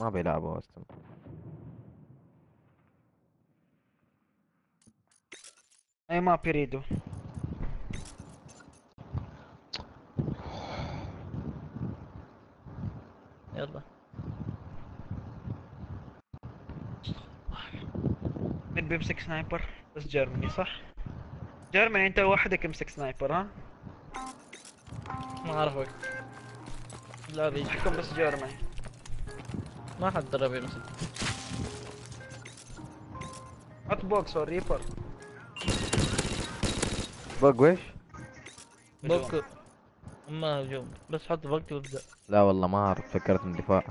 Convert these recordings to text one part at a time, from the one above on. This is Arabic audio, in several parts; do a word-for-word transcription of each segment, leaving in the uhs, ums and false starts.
ما بيلعبوا اصلا. اي ما بيريدو. يلا مين بيمسك سنايبر؟ بس جيرماني صح؟ جيرماني انت وحدك امسك سنايبر ها؟ ما اعرفك. لا بيجي احكم بس جيرماني. ما حد درب يمسك. حط بوكس اور ريبر. بق ويش؟ بوك ما هجوم بس حط وقت وابدا. لا والله ما اعرف، فكرت من دفاع.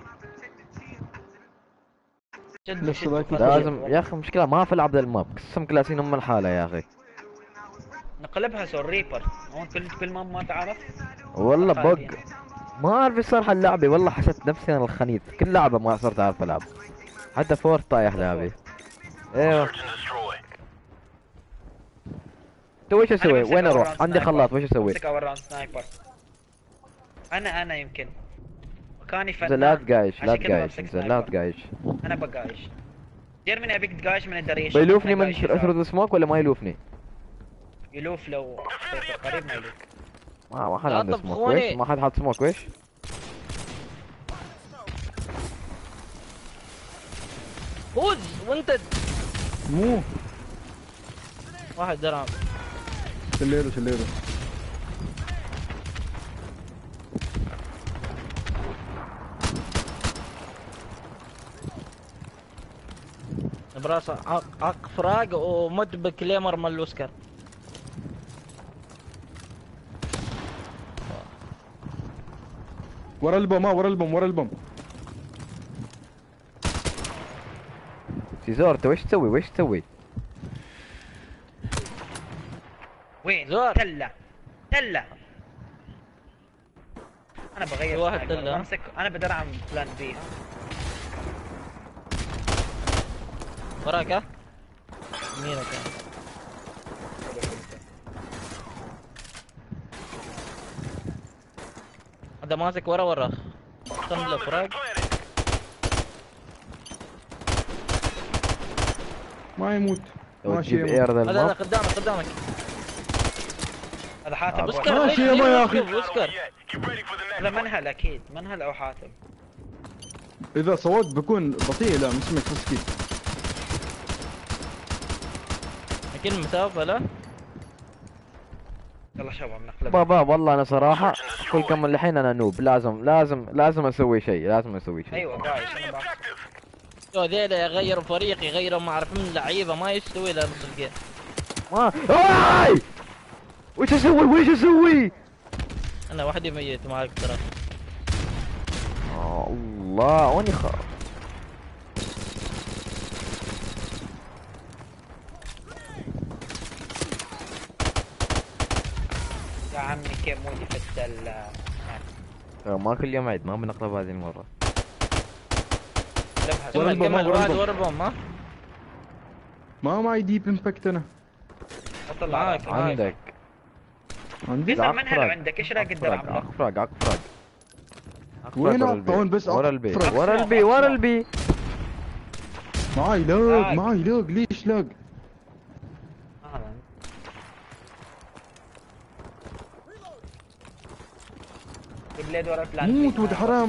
شدوا لسه شدوا ذاك فضل لازم شدوا. يا اخي، مشكلة ما في العب ذا الماب، قسم كلاسين ام الحالة يا اخي. نقلبها سور ريبر. هون كل كل ما ما تعرف. والله بق خالدين. ما اعرف ايش صار حاللعبة، والله حسيت نفسي انا الخنيث، كل لعبة ما صرت اعرف العب. حتى فورت طايح لعبي. ايوه. تو ايش اسوي؟ بمسك وين أول اروح؟ راوند عندي سنايبر. خلاط، وش اسوي؟ بمسك اول راوند سنايبر. انا انا يمكن مكاني انزين فنان. لا تقايش، لا عشان كذا تقايش، بمسك انزين لا سنايبر. تقايش. انا بقايش. جيرماني ابيك تقايش من الدريشه. بيلوفني أنا من قايش يسار. ثرو سموك ولا ما يلوفني؟ يلوف لو حطيته قريب ما يلوف. ما ما حد لا عنده سموك، طبخوني. ويش؟ ما حد حط سموك، ويش؟ فوز وانت مو واحد درهم. شليله شليله. براسه عق عق فراق ومد بكليمر مال الوسكر. ورا البوم، ها ورا البوم، ورا البوم. سيزور انت ويش تسوي؟ ويش تسوي؟ وين؟ زور. تلة تلة. انا بغير في واحد سنايبر. تلة. بمسك انا بدرعم بلان بي. وراك ها؟ يمينك يعني. هذا ماسك ورا ورا خم له فراق. ما يموت. لو ماشي تجيب يموت. اير ذا هذا هذا الماب. قدامك قدامك. هذا حاتم. بس بوي. وسكر ماشي يابا يا أخي. وسكر. لا منهل اكيد منهل او حاتم. اذا صوت بكون بطيء. لا مش اسمك تسكيت. اكيد مسافة لا. يلا شباب نقلب. بابا والله انا صراحة كل كم من الحين انا نوب، لازم لازم لازم اسوي شيء، لازم اسوي شيء. ايوه قايش انا بعرف. شو ذيلا يغيروا فريق يغيروا ما اعرف من لعيبة ما يستوي له نص الجيم. ما آي! وش اسوي؟ وش اسوي؟ انا وحدي ميت معك ترى. آه الله واني خ... يا عمي كيف مودي في التلة. ترى ما كل يوم عيد، ما بنقلب هذه المرة. قلبها ورا كمل البوم، كمل ورا واحد البوم. ورا بوم ها. ما معي ديب امباكت انا. طلع معاك. عندك عندي. بيصير منهل عقفرق. عندك ايش رايك عقفرق الدرع؟ عقفرق عقفرق. عقفرق وين ورا عطون البي. بس ورا البي عقفرق. ورا البي ورا البي. معاي لاج، لاج. معاي لاج. ليش لاج؟ بليد ورا البلان. موت ولد حرام.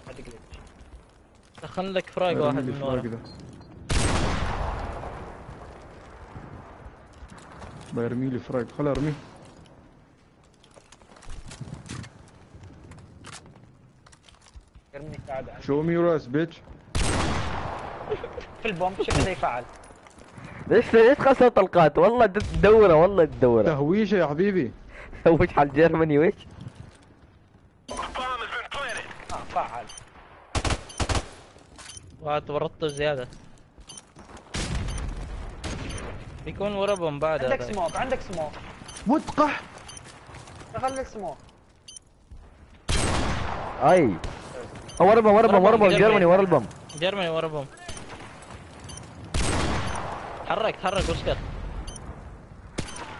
دخل لك فراق واحد ارمي لي من فراق ورا. ده. برمي لي فراق. خل ارميه. ارمي ساعد عنه. شو مي راس بيتش. في البوم شوف كذا يفعل. ليش ليش خسر طلقات؟ والله تدوره، والله تدوره. تهويشه يا حبيبي. وش حال جيرماني وش؟ اه فعل. واحد ورطته زيادة. بيكون ورا بوم بعد عندك هذا. سموك عندك سموك. وتقح. خلي سموك. اي ورا بم ورا بم ورا بم جيرماني ورا البم. جيرماني ورا بوم. تحرك تحرك وسكر.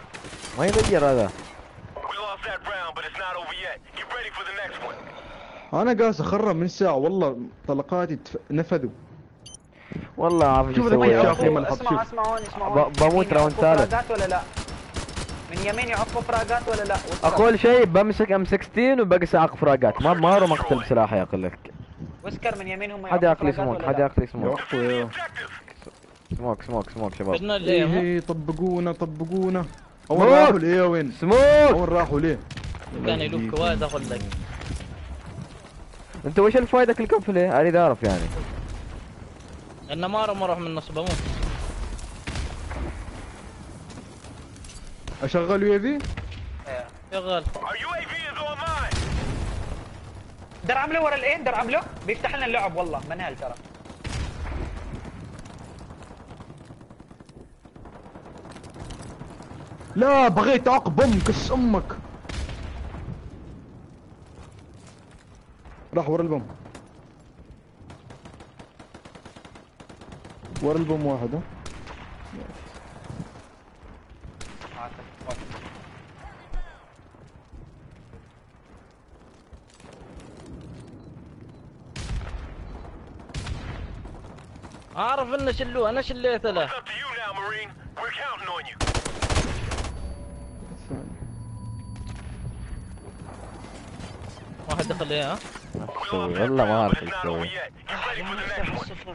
ما يغير هذا. انا قاس اخرب من ساعه والله، طلقاتي تف... نفذوا. والله عارف شوف شو لما اسوي يشاف يا لي أخي. ملحق. اسمعوا شوف. اسمعوا اسمعوا ب- بموت راوند ثالث. فراغات ولا لا؟ من يمين يعقوا فراغات ولا لا؟ اقول شيء بمسك ام ستة عشر وبقي ساعق فراقات، ما ما اروح اقتل بسلاحي اقول لك. ويسكر من يمين هم حد يعقوا ياكل فراغات سموك، ولا حد لا؟ ياكل سموك. يا اخوي سموك سموك سموك شباب. بدنا ايه الايه إيه، طبقونا طبقونا. سموك. اول راحوا ليه وين؟ سموك. اول راحوا ليه؟ كان يلوك واحد اقول لك. انت وش الفايدة كلكم في ليه؟ اريد اعرف يعني. انا ما اروح ما اروح من النص بموت. اشغل يو في؟ شغال. در عمله ورا الايه؟ در عمله بيفتح لنا اللعب والله منهل ترى. لا بغيت اقبم كس امك. راح ورا البم. ورا البم واحد ها. اعرف انه شلوه، انا شليته له. واحد دخل ليه ها؟ ايش اسوي؟ والله ما اعرف ايش اسوي. صفر.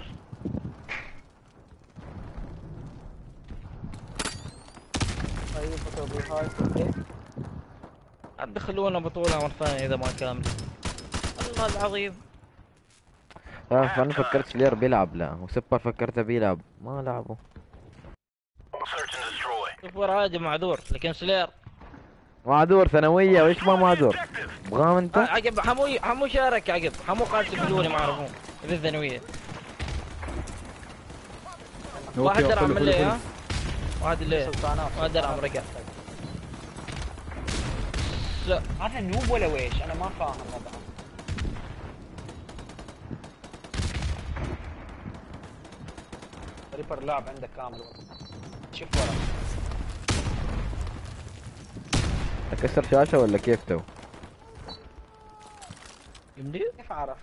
دخلونا بطولة مرة ثانية اذا ما كامل. الله العظيم. تعرف انا فكرت سلير بيلعب، لا وسبر فكرته بيلعب ما لعبوا. سوبر عادي معذور، لكن سلير معذور ثانوية وايش ما معذور؟ ابغاه انت؟ عقب حمو حمو شارك، عقب حمو قال تقولوني ما اعرفون في الثانوية. واحد أوكي، درعم حلو، اللي حلو، ها؟ واحد اللي واحد درعم رجع. لا هذا نوب ولا ويش؟ انا ما فاهم طبعا. ريبر لعب عندك كامل. شوف ورا. اكسر شاشة ولا كيف تو؟ يمدي؟ كيف اعرف؟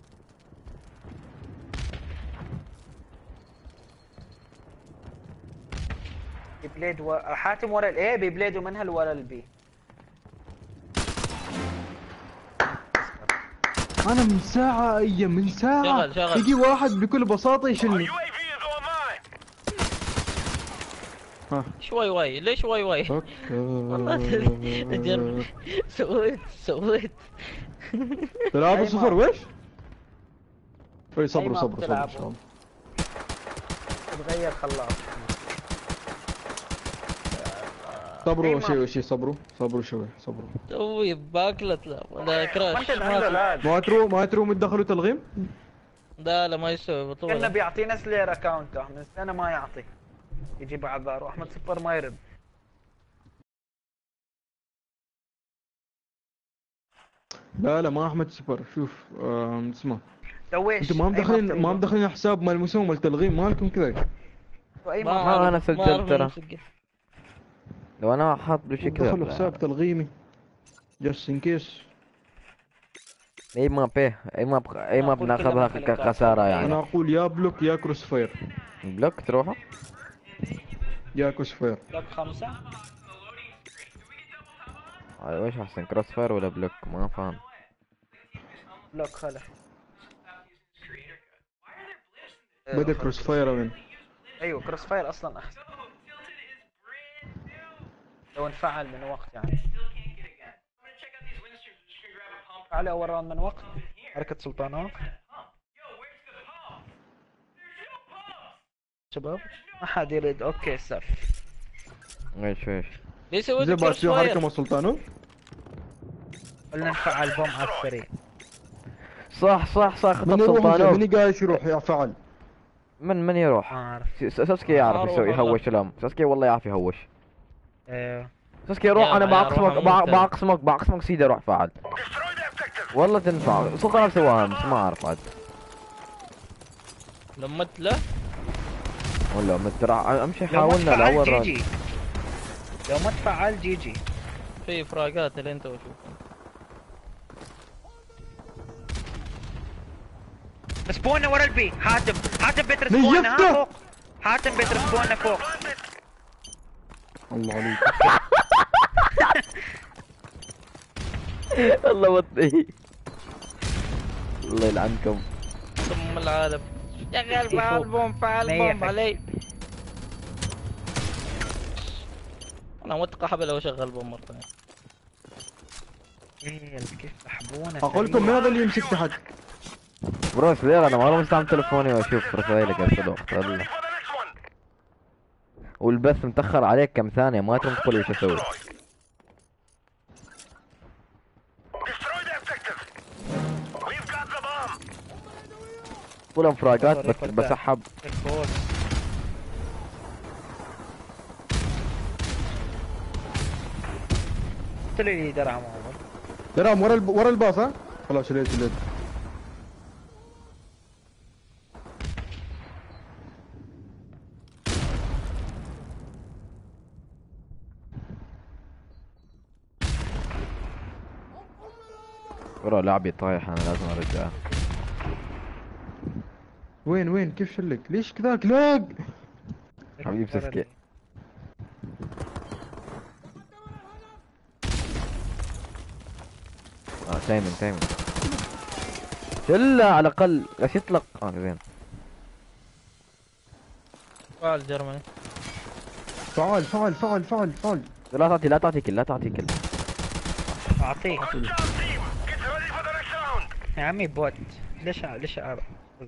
بيبليد و... حاتم ورا الاي، بيبليد ومنهل ورا البي. انا من ساعة اي من ساعة شغل- شغل. يجي واحد بكل بساطة يشيلني. ها شوي واي، ليش واي واي؟ والله اوكي. سويت سويت ثلاثة صفر ويش؟ اي أي صبروا ما صبروا صبروا بتلعبوا. شباب. تغير خلاص. صبروا أي شوي شوي صبروا صبروا شوي صبروا. سوي باكلت لا ولا كراش. وانت عنده لا. ما ترو ما ترو متدخلوا تلغيم؟ لا لا ما يسوي كنا بطولة. بيعطينا سلير اكاونته من سنه ما يعطي. يجيب عذار واحمد سوبر ما يرد. لا لا ما احمد سفر. شوف آم، اسمه سويش انتم ما مدخلين ما مدخلين حساب مال المسوم مال التلغيم مالكم كذا. اي ما ما ما أعرف- أنا سجلت ما أعرف ترى. إنه سجل. لو انا حاط بشي دخلوا كذا حساب تلغيمي جست ان كيس. اي ما بيه اي ما بخ... اي ما أقول كل بناخذها ما خليك كخسارة أعرف. يعني. انا اقول يا بلوك يا كروس فاير بلوك تروحوا؟ يا كروس فاير. لك خمسة. آه، ويش احسن كروس فاير ولا بلوك؟ ما فاهم. لك خلع. بدا كروس فاير وين؟ ايوه كروس فاير اصلا احسن. لو انفعل من وقت يعني. على اول راوند من وقت. حركة سلطانات. شباب ما حد يريد. اوكي سف. ايش ايش؟ ليش سويت زي كروس باتشو حركه فاير؟ مع سلطانو. قلنا نفعل بوم على السريع. صح صح صح من خطط يروح سلطانوف. من قايش يروح يا فعل. من من يروح؟ ما اعرف. س- ساسكي يعرف أروح يسوي والله. يهوش لهم، ساسكي والله يعرف يهوش. ايه. ساسكي يروح يا انا ما بعقصمك يروح بع- أموت. بعقصمك بعقصمك سيدا روح فعل. والله تنفع سلطانوف سواها بس ما اعرف عاد. لمت له ولا مترع امشي لو ما حاولنا تفعل الاول جي راوند. جي. لو ما تفعل جي جي. في فراقات اللي انت وشوف. سبونا ورا البي. حاتم حاتم بيت رسبونا ها فوق. حاتم بيت رسبونا فوق. الله عليك. الله وطي. الله يلعنكم. ثم العالم شغال فوق. فعل بوم فعل مية بوم فك. علي. انا متقحب لو شغل بوم مرة ثانية. ايه كيف سحبونا. اقول لكم مين هذا اللي يمسك تحت؟ بروس ليه انا ما مستعمل تلفوني واشوف رسائلك يا صدق والله. والبث متأخر عليك كم ثانية ما تقوم تقول وش اسوي. طول انفراجات بس بسحب. قلت لي درع عمر. درام ورا الب... ورا الباص ها؟ خلاص شليت شليت. ورا لعبي طايح انا لازم ارجعه. وين وين كيف شلك؟ ليش كذاك لاق؟ حبيب سسكي. اه تايمن تايمن. شلة على الاقل بس يطلق. اه زين. فعل جرمني. فعل فعل فعل فعل فعل. لا تعطي لا تعطي كل لا تعطي كل. اعطيك يا عمي بوت. ليش ليش أعرف؟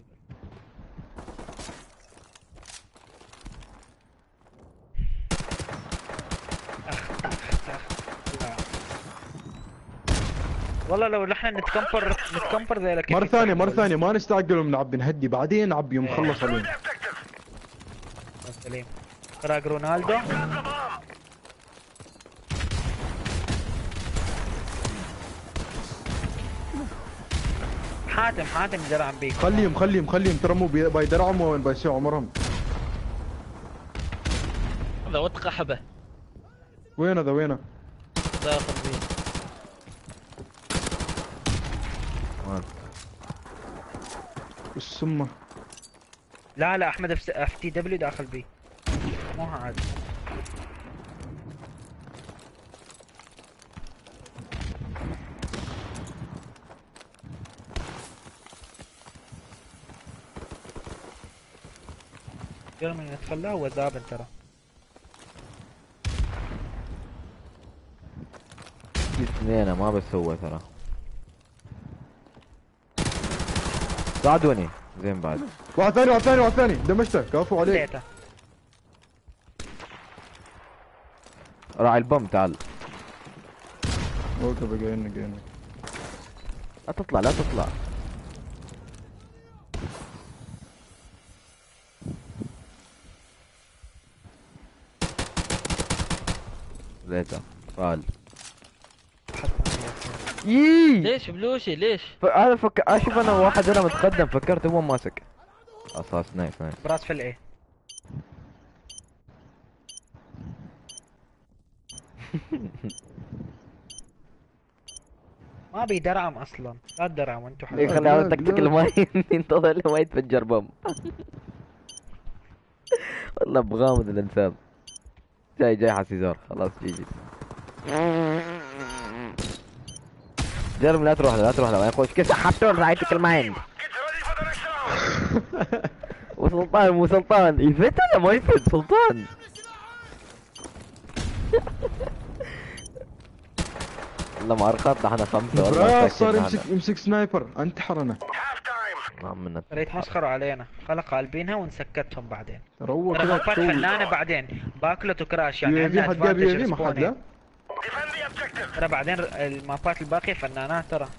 أخ أخ أخ. لا. والله لو نحن نتكمبر نتكمبر زي لك. مرة ثانية مرة ثانية ما نستعجل ونعبي نهدي بعدين نعبي يوم نخلص عليهم. سليم. راق رونالدو. حاتم حاتم درعم بيك. خليهم خليهم خليهم ترى مو بي- بايدرعم وين بايسيعوا عمرهم. هذا وتقحبه. وين هذا وينه؟ داخل فيه. السمة. لا لا احمد اف اف تي دبليو داخل بي. مو عادي. جرمني نتخلاه هو ذابن ترى. في اثنين ما بس هو ترى. ساعدوني زين بعد. واحد ثاني واحد ثاني واحد ثاني دمجته كفو عليك. ليته. راعي البم تعال. اوكي بقينا قينا. لا تطلع لا تطلع. زيته فال. يي ليش بلوشي ليش؟ ف- هذا فك اشوف انا واحد هنا متقدم فكرت هو ماسك. اساس نايس نايس. براس في الايه. ما بيدرعم اصلا. لا تدرعم انتو ليه حلوين. خلي هذا لا، تكتك لا. الماي ينتظر لما يتفجر بم. والله بغامض الانسان. جاي جاي حسيزار خلاص جي جي. جرم لا تروح له لا تروح له ما يخش كيف سحبتون رايتك الماين. وسلطان مو سلطان يفت ولا ما يفت سلطان. والله ما ارقطنا احنا خمسه والله براس صار مساكين يمسك هذا. يمسك سنايبر انتحر انا. نعم من ترى يتمسخروا علينا. خلق قالبينها ونسكتهم بعدين. ترى هو ترى كذا مابات تسوي. فنانة بعدين. باكلت وكراش يعني يو في عندنا حد جاب يو في advantage ما حد respawn. لا. ترى بعدين المابات الباقية فنانات ترى.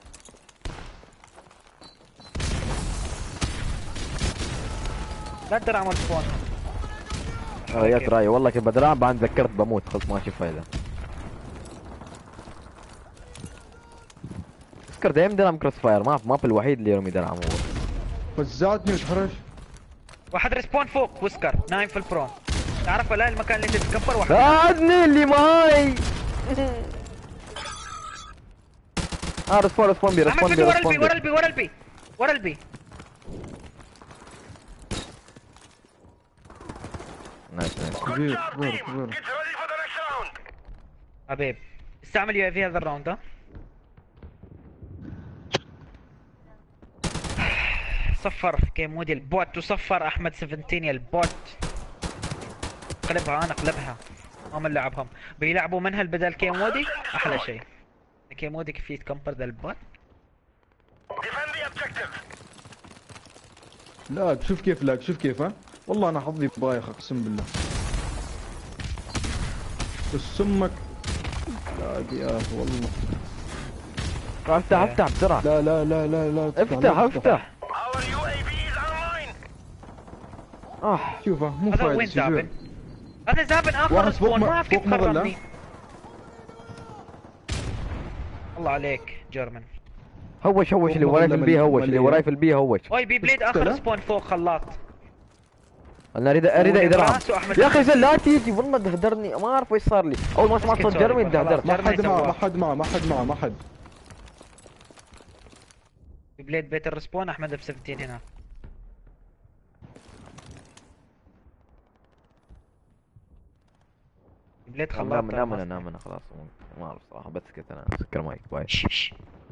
لا تدرعم الفون. غيرت رايي والله كنت بدرعم بعد ذكرت بموت خلص ما اشوف فايدة. اسكر دايم درعم كروس فاير ما ما في الوحيد اللي يرمي درعم هو. فزعتني وتحرش. واحد ريسبون فوق وسكر نايم في البرون. تعرف ولا المكان اللي تتكبر واحد. ساعدني اللي معاي. اه رسبون رسبون بي عمل رسبون بي فيديو ورا رسبون البي ورا بي. البي ورا البي ورا البي. كبير كبير كبير. حبيب استعمل يو اي في هذا الراوند ها. صفر كيم مودي البوت وصفر احمد سبعتاشر يا البوت. قلبها انا قلبها. هم لعبهم بيلعبوا منها البدل كيم مودي احلى شيء. كيم مودي كيف يتكمبر ذا البوت. لا شوف كيف لاك شوف كيف ها. والله انا حظي بايخ اقسم بالله. بس سمك. لا يا اخي والله. افتح افتح بسرعة. لا لا لا لا لا افتح افتح. اه شوفه مو هذا فايدة وين شجوع. زابن؟ هذا زابن اخر واحد فوق سبون م- ما اعرف كيف فوق مظلة. خربني. الله عليك جيرمن. هوش هوش اللي وراي في البي هوش اللي وراي في البي هوش. اوي بي بليد اخر سبون فوق خلاط. انا اريد اريد ادرعم. وراسه أحمد يا اخي زين لا تيجي والله دهدرني ما اعرف ايش صار لي. اول ما سمعت اسكت صوت سوري، جرمي خلاص. دهدرت. ما جرمن حد معه يسواه. ما حد معه ما حد معه ما حد. بي بليد بيت الرسبون احمد ب سبعتاشر هنا. بي بليد خلاط. نام نام انا نام انا خلاص ما اعرف صراحة بسكت انا سكر مايك باي. شش.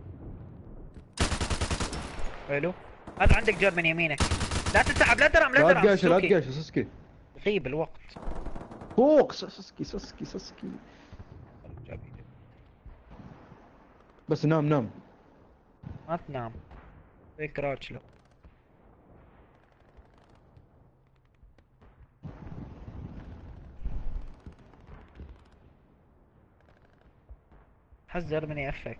حلو. هذا عندك جيرمن يمينك. لا تسحب لا ترم لا لا ترم. تقاش لا سوكي. تقاش سسكي. غيب الوقت. فوق سسكي سسكي سسكي. بس نام نام. ما تنام. زي كراوتش له. حز جيرمن يفك.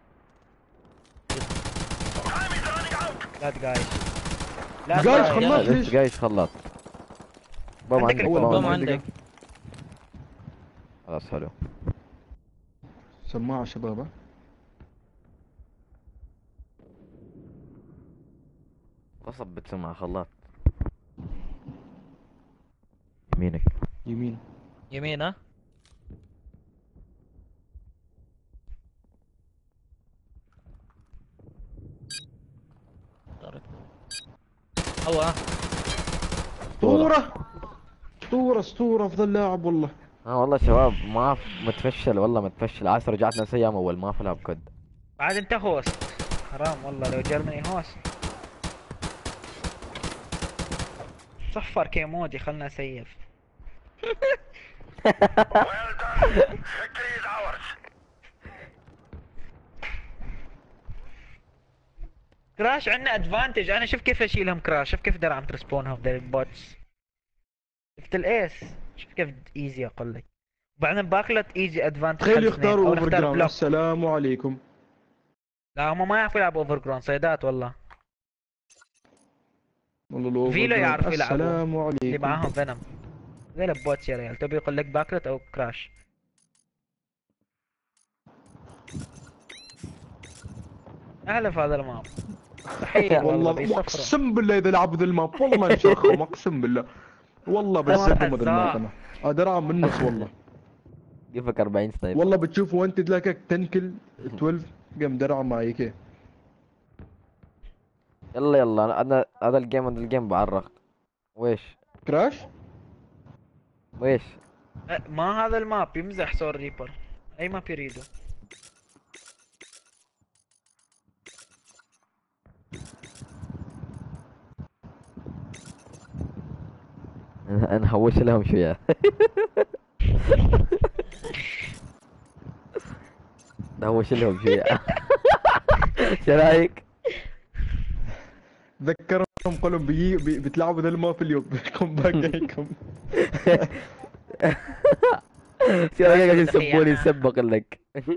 لا تقايش. لا قايش تقايش. خلاط لسه ليش؟ قايش خلاط. بوم عندك عندك البوم. بوم بوم عندك. عندك. خلاص حلو. سماعة شباب. غصب بتسمع خلاط. يمينك. يمين. يمين ها. هو ها. اسطورة اسطورة اسطورة افضل لاعب والله. اه والله شباب ما ف- متفشل والله متفشل. عايز رجعت نفس ايام اول ما في لعب كود. بعد انت هوست. حرام والله لو جيرمني هوست. صفر كيمودي خلنا سيف. كراش عندنا ادفانتج. انا شوف كيف اشيلهم كراش. شوف كيف درعم ترسبونهم ذا البوتس. شفت الايس. شوف كيف ايزي اقول لك. وبعدين باكلت ايزي ادفانتج. تخيل يختاروا اوفر نختار جراوند. بلوك. السلام عليكم. لا هم ما يعرفوا يلعبوا اوفر جراوند صيدات والله. والله الأوفر فيلو جراوند. يعرفوا يلعبوا. السلام اللي عليكم. معاهم فينوم. زي البوتس يا ريال. تبي يقول لك باكلت او كراش. اهلا في هذا الماب. مستحيل والله والله بيصفروا. اقسم بالله اذا لعبوا ذا الماب والله انشرخهم اقسم بالله. والله بسبهم ذا الماب انا. ادرعم بالنص والله. كيفك أربعين سنايبر. والله بتشوف وانت تلاقيك تنكل اثناشر قام درعم معي كيف. يلا يلا انا هذا الجيم هذا الجيم بعرق. ويش كراش. ويش أه، ما هذا الماب يمزح سور ريبر. اي ماب يريده. نهوش لهم شوية. نهوش لهم شوية. شو رايك؟ ذكرهم قولهم بيجي بي بتلعبوا ذا الماب اليوم. كم باك جايكم. شو رايك عشان يسبوني يسبق لك.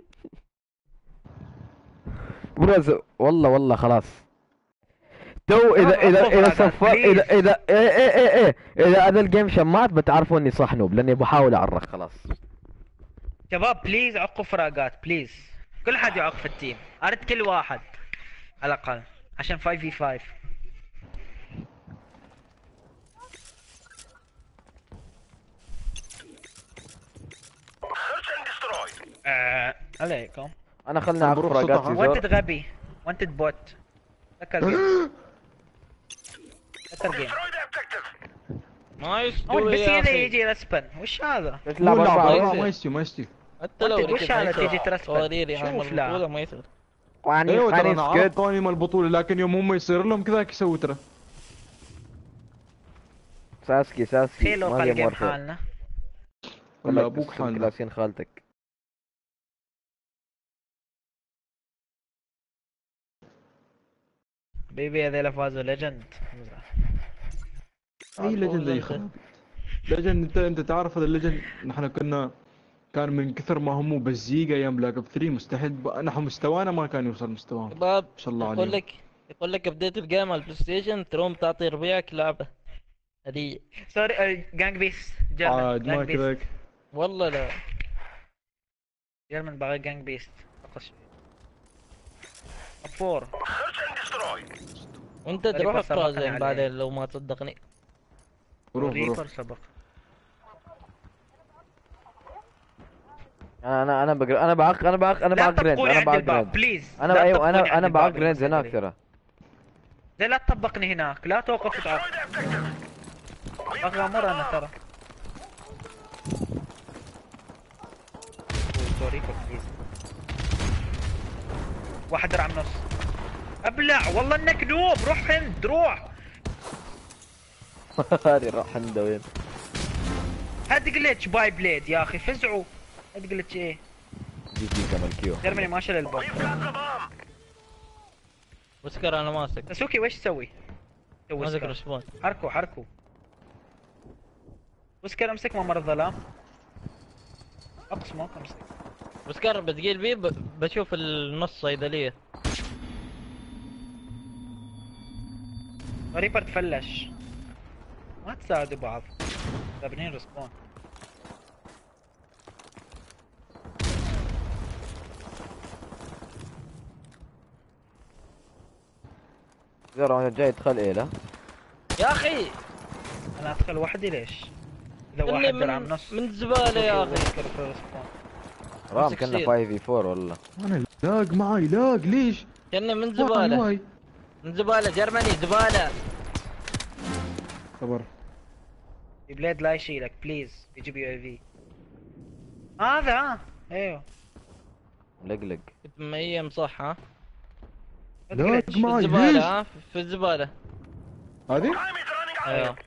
بروز والله والله خلاص. تو اذا اذا اذا صفر اذا اذا ايه ايه ايه ايه اذا هذا الجيم شمات بتعرفوا اني صح نوب لاني بحاول اعرق خلاص. شباب بليز عقوا فراقات بليز. كل حد يعق في التيم. ارد كل واحد على الاقل عشان خمسة في خمسة. آه، عليكم. انا خلني اعرف بروح فراقات سطح. سيزور. وانت غبي. وانت بوت. تذكر جيم. تذكر جيم. ما اول يستوي بس يا اذا اخي. يجي رسبن وش هذا؟ تلعب لا أربعة لا يصير. ما يستوي ما يستوي. حتى لو وأنت وش ركبت على عشرة تيجي ترسبن؟ صواريخ يا عم شوف لا. البطولة ما يصير. واني ايوه ترى واني انا عارف سكت. قوانين البطولة، لكن يوم هم يصير لهم كذاك يسوي ترى. ساسكي ساسكي تخيل لو ما قال جيم جيم وورفير. حالنا. ولا ابوك حالنا. كلاسين خالتك. بيبي هذيلا فازوا ليجند. اي ليجند يا خرابي. ليجند انت انت تعرف هذا الليجند، نحن كنا كان من كثر ما هم بزيقة ايام بلاك اوب ثلاثة مستحيل ب... نحن مستوانا ما كان يوصل مستواهم. شباب ما شاء الله يقول عليهم. لك يقول لك بديت الجيم على البلاي ستيشن تروم تعطي ربيعك لعبة هدية. سوري جانج بيست جيرمن. عاد ما كذاك. والله لا. جيرمن باغي جانج بيست. فقط فور. وانت ريبر تروح سبقني اقرا زين عليه. بعدين لو ما تصدقني. روح روح. ريبر سبق. انا انا انا بقرا انا بعق انا بعق انا لا بعق جرينز تطبقوني انا عند بعق الباب جرينز. بليز. انا لا ايوه تطبقوني انا عند انا بعق الباب جرينز هناك المسألة. ترى. زي لا تطبقني هناك، لا توقف تعرف. اغامر انا ترى. سوري بليز. واحد درع نص. ابلع والله انك نوب، روح هند روح. هذه راح عنده وين؟ هاد جلتش باي بليد يا اخي فزعوا. هاد جلتش ايه؟ جي جي كمال كيو. جرمني ما شال الباب. وسكر انا ماسك. تسوكي وش تسوي؟ سوي ماسك سكر. رسبون. حركوا حركوا. وسكر امسك ممر الظلام. اقسمك امسك. وسكر بتقيل بيه ب- بشوف النص صيدلية. ريبر تفلش. ما تساعدوا بعض. تابنين رسبون. زرع جاي يدخل ايه لا؟ يا اخي انا ادخل وحدي ليش؟ اذا إني واحد درع من نص. من الزبالة يا اخي. وسكر في الرسبون. رام امسك كنا سير. خمسة في أربعة والله. انا لاق معي لاق ليش؟ كأني من واي زبالة. واي. من زبالة جرمني زبالة. صبر. بليد لا يشيلك بليز يجيب يو اي في. هذا ها ايوه. لقلق. ميم صح ها؟ لاق في معي الزبالة ليش؟ ها؟ في الزبالة. هذه؟ ايوه.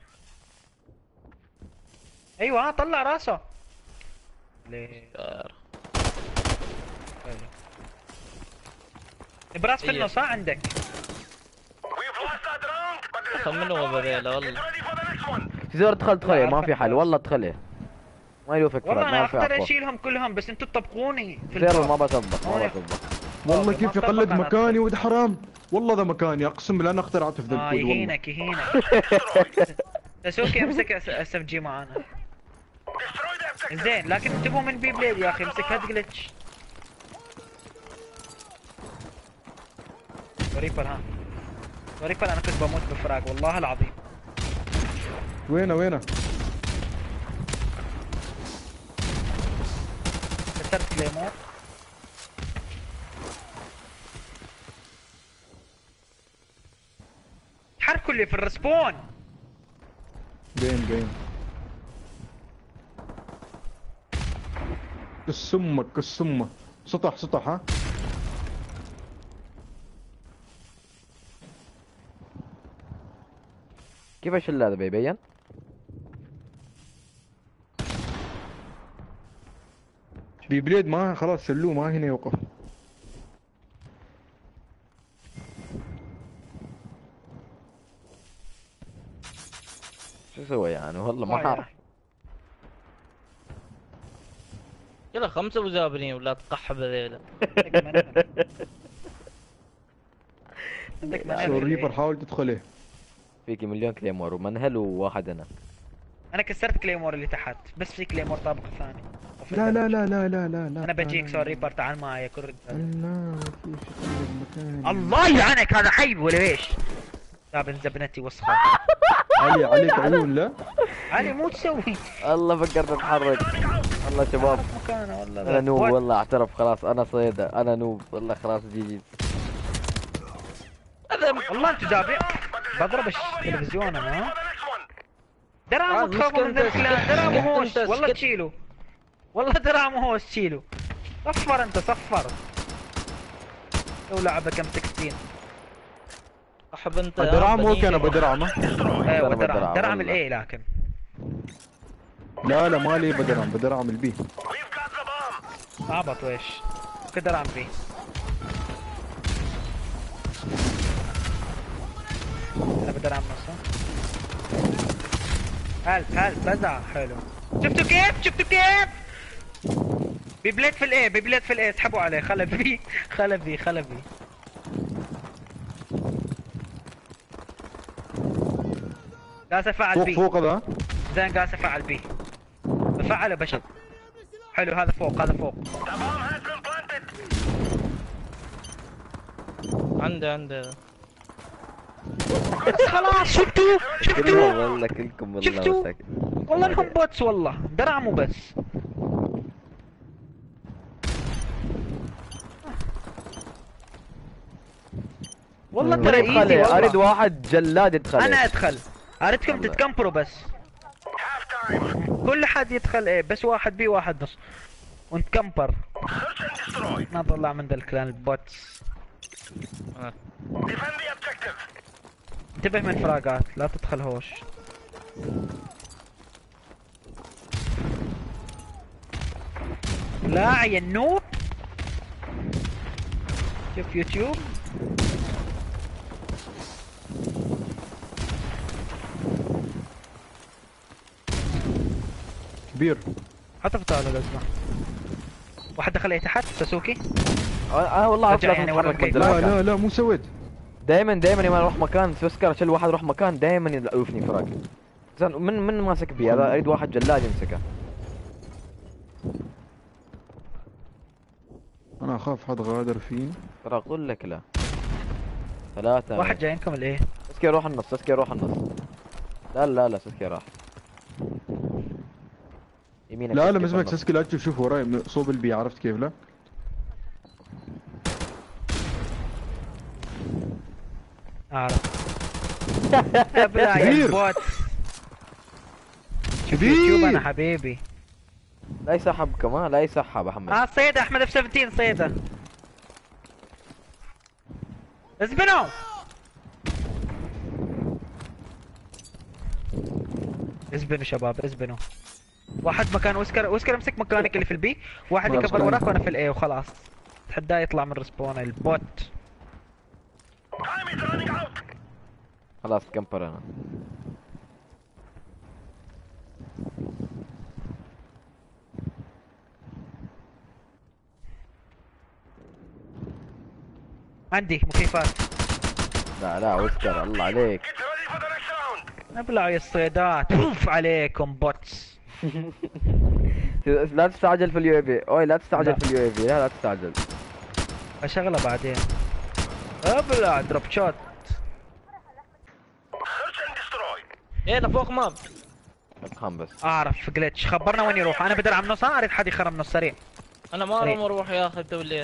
ايوه ها طلع راسه. ليه؟ شكر. براس في أيوه. النص ها عندك. خمنوا بذيلة والله. زور ادخل ادخل ما عارفة في حل خلاص. والله ادخل. ما يوفق والله فرد ما انا في اقدر عفو. اشيلهم كلهم بس انتوا تطبقوني في سير الباب. ما بطبق ما أوه. بطبق. والله ما كيف طبق يقلد أنا. مكاني ولد حرام. والله ذا مكاني اقسم بالله انا اخترعته في ذا اه الكود والله. يهينك يهينك. تسوكي امسك اس ام جي معانا. زين لكن انتبهوا من بي بليد يا اخي امسك هاد جلتش. ريبر ها. ريبر انا كنت بموت بفراق والله العظيم. وينه وينه؟ كسرت كليمور. حركوا اللي في الرسبون. جايين جايين. كس امك كس امه. سطح سطح ها. كيف اشيل هذا بيبين؟ بي بليد ما خلاص شلوه ما هنا يوقف. شو اسوي يعني والله ما واي اعرف. يلا خمسة وزابني ولا تقح بذيلة. عندك منهل. عندك منهل. سو الريبر حاول تدخله. فيكي مليون كليمور ومنهل وواحد انا. انا كسرت كليمور اللي تحت بس في كليمور طابق ثاني. لا لا لا لا لا لا لا. انا بجيك سوري ريبر تعال معي كل رجال. لا كيف يقلد مكاني. الله يلعنك هذا عيب ولا ايش؟ جاب زبنتي وسخه. علي عليك عيون لا. علي مو تسوي. الله فكرت اتحرك. والله شباب عرف مكانه والله. انا نوب وات؟ والله اعترف خلاص انا صيدة انا نوب والله خلاص جي جي. والله انتوا جابين. بضرب التلفزيون انا ها. درعم آه، وتخافوا من ذا مسكنت الكلان، درعم سكت وهوش انت، والله سكت. تشيلوا. والله درعم وهوش تشيلوا. صفر انت صفر. لو لعبك ام ستاشر. احب انت الدرعم هو بني كان شباب. بدرعمه. ايوه أنا درعم بدرعم درعم والله. الاي لكن. لا لا مالي بدرعم بدرعم البي. عبط ويش. كدرعم بي. انا بدرعم نص. هل هل بزع حلو. شفتوا كيف؟ شفتوا كيف؟ ببليت في الاي ببليت في الاي اسحبوا عليه خلبي خلبي خلبي. قاعد افعل فوق بي. فوق هذا. زين قاعد افعل بي. بفعله بشر. حلو هذا فوق هذا فوق. عندي عندي. بس خلاص شفتوا كلكم شفتوا والله كلكم والله شفتوا؟ مساكين. والله انهم بوتس والله درعموا بس. والله من ترى ايزي يدخل اريد والله. واحد جلاد يدخل. انا ادخل. اريدكم والله. تتكمبروا بس. كل حد يدخل ايه بس واحد بي واحد نص. ونتكمبر. نطلع من ذا الكلان البوتس. آه. انتبه من فراغات لا تدخل هوش. لا يا النوب. شوف يوتيوب. كبير. حط فتاة لو سمحت. واحد دخل ايه تحت ساسوكي. انا والله عرفت رجع لازم يعني ورا اتحرك من الكيس. ذا لا المكان. لا لا مو سويت. دائما دائما لما اروح مكان سوسكر اشيل واحد اروح مكان دائما يوقفني فراق. زين من من ماسك بي هذا اريد واحد جلاد يمسكه. انا اخاف حد غادر فيني. ترى اقول لك لا. ثلاثة. واحد جايينكم الايه. سوسكي روح النص سوسكي روح النص. لا لا لا سوسكي راح. يمينك لا لا سوسكي مسمك بالنص. سسكي لا تشوف شوف وراي م- صوب البي عرفت كيف لا؟ اعرف. ابلع يا كبير. البوت. شوف كبير. يوتيوب انا حبيبي. لا يسحب كمان لا يسحب احمد. اه صيدة احمد اف سبعتاشر صيدة. اسبنوا. اسبنوا شباب اسبنوا. واحد مكان اوسكار اوسكار امسك مكانك اللي في البي. واحد خلاص، يكبر تمام. وراك وانا في الاي وخلاص. تحداه يطلع من ريسبون البوت. خلاص كمبر انا. عندي مكيفات. لا لا اوسكار الله عليك. ابلعوا يا الصيدات. اوف عليكم بوتس. لا تستعجل في اليو اي في. اوي لا تستعجل لا. في اليو اي في. لا لا تستعجل. اشغله بعدين. ابلع دروب شوت. ايه ده فوق ماب. افهم بس. اعرف جلتش خبرنا وين يروح. انا بدرعم نص انا اريد حد يخرم نص سريع. انا ما سريع. ارم اروح يا اخي تولي.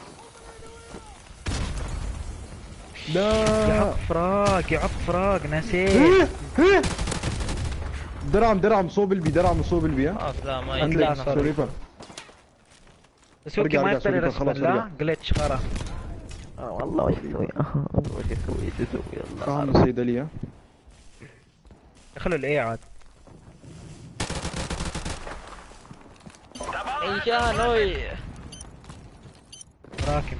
لا يعق فراق يعق فراق نسيت. إيه؟ إيه؟ درعم درعم صوب البي درعم صوب البي ها خلاص لا ما عندك لا، يمدينا. صار. سوريفر. بس هو ارجع، ما ارجع، يقدر سوري، يرسم خلاص، لا ارجع. جلتش خرا. آه والله وش اسوي؟ آه وش اسوي؟ ايش اسوي؟ يلا. تعال الصيدلية. دخلوا الاي عاد. ايشان اوي. راكب.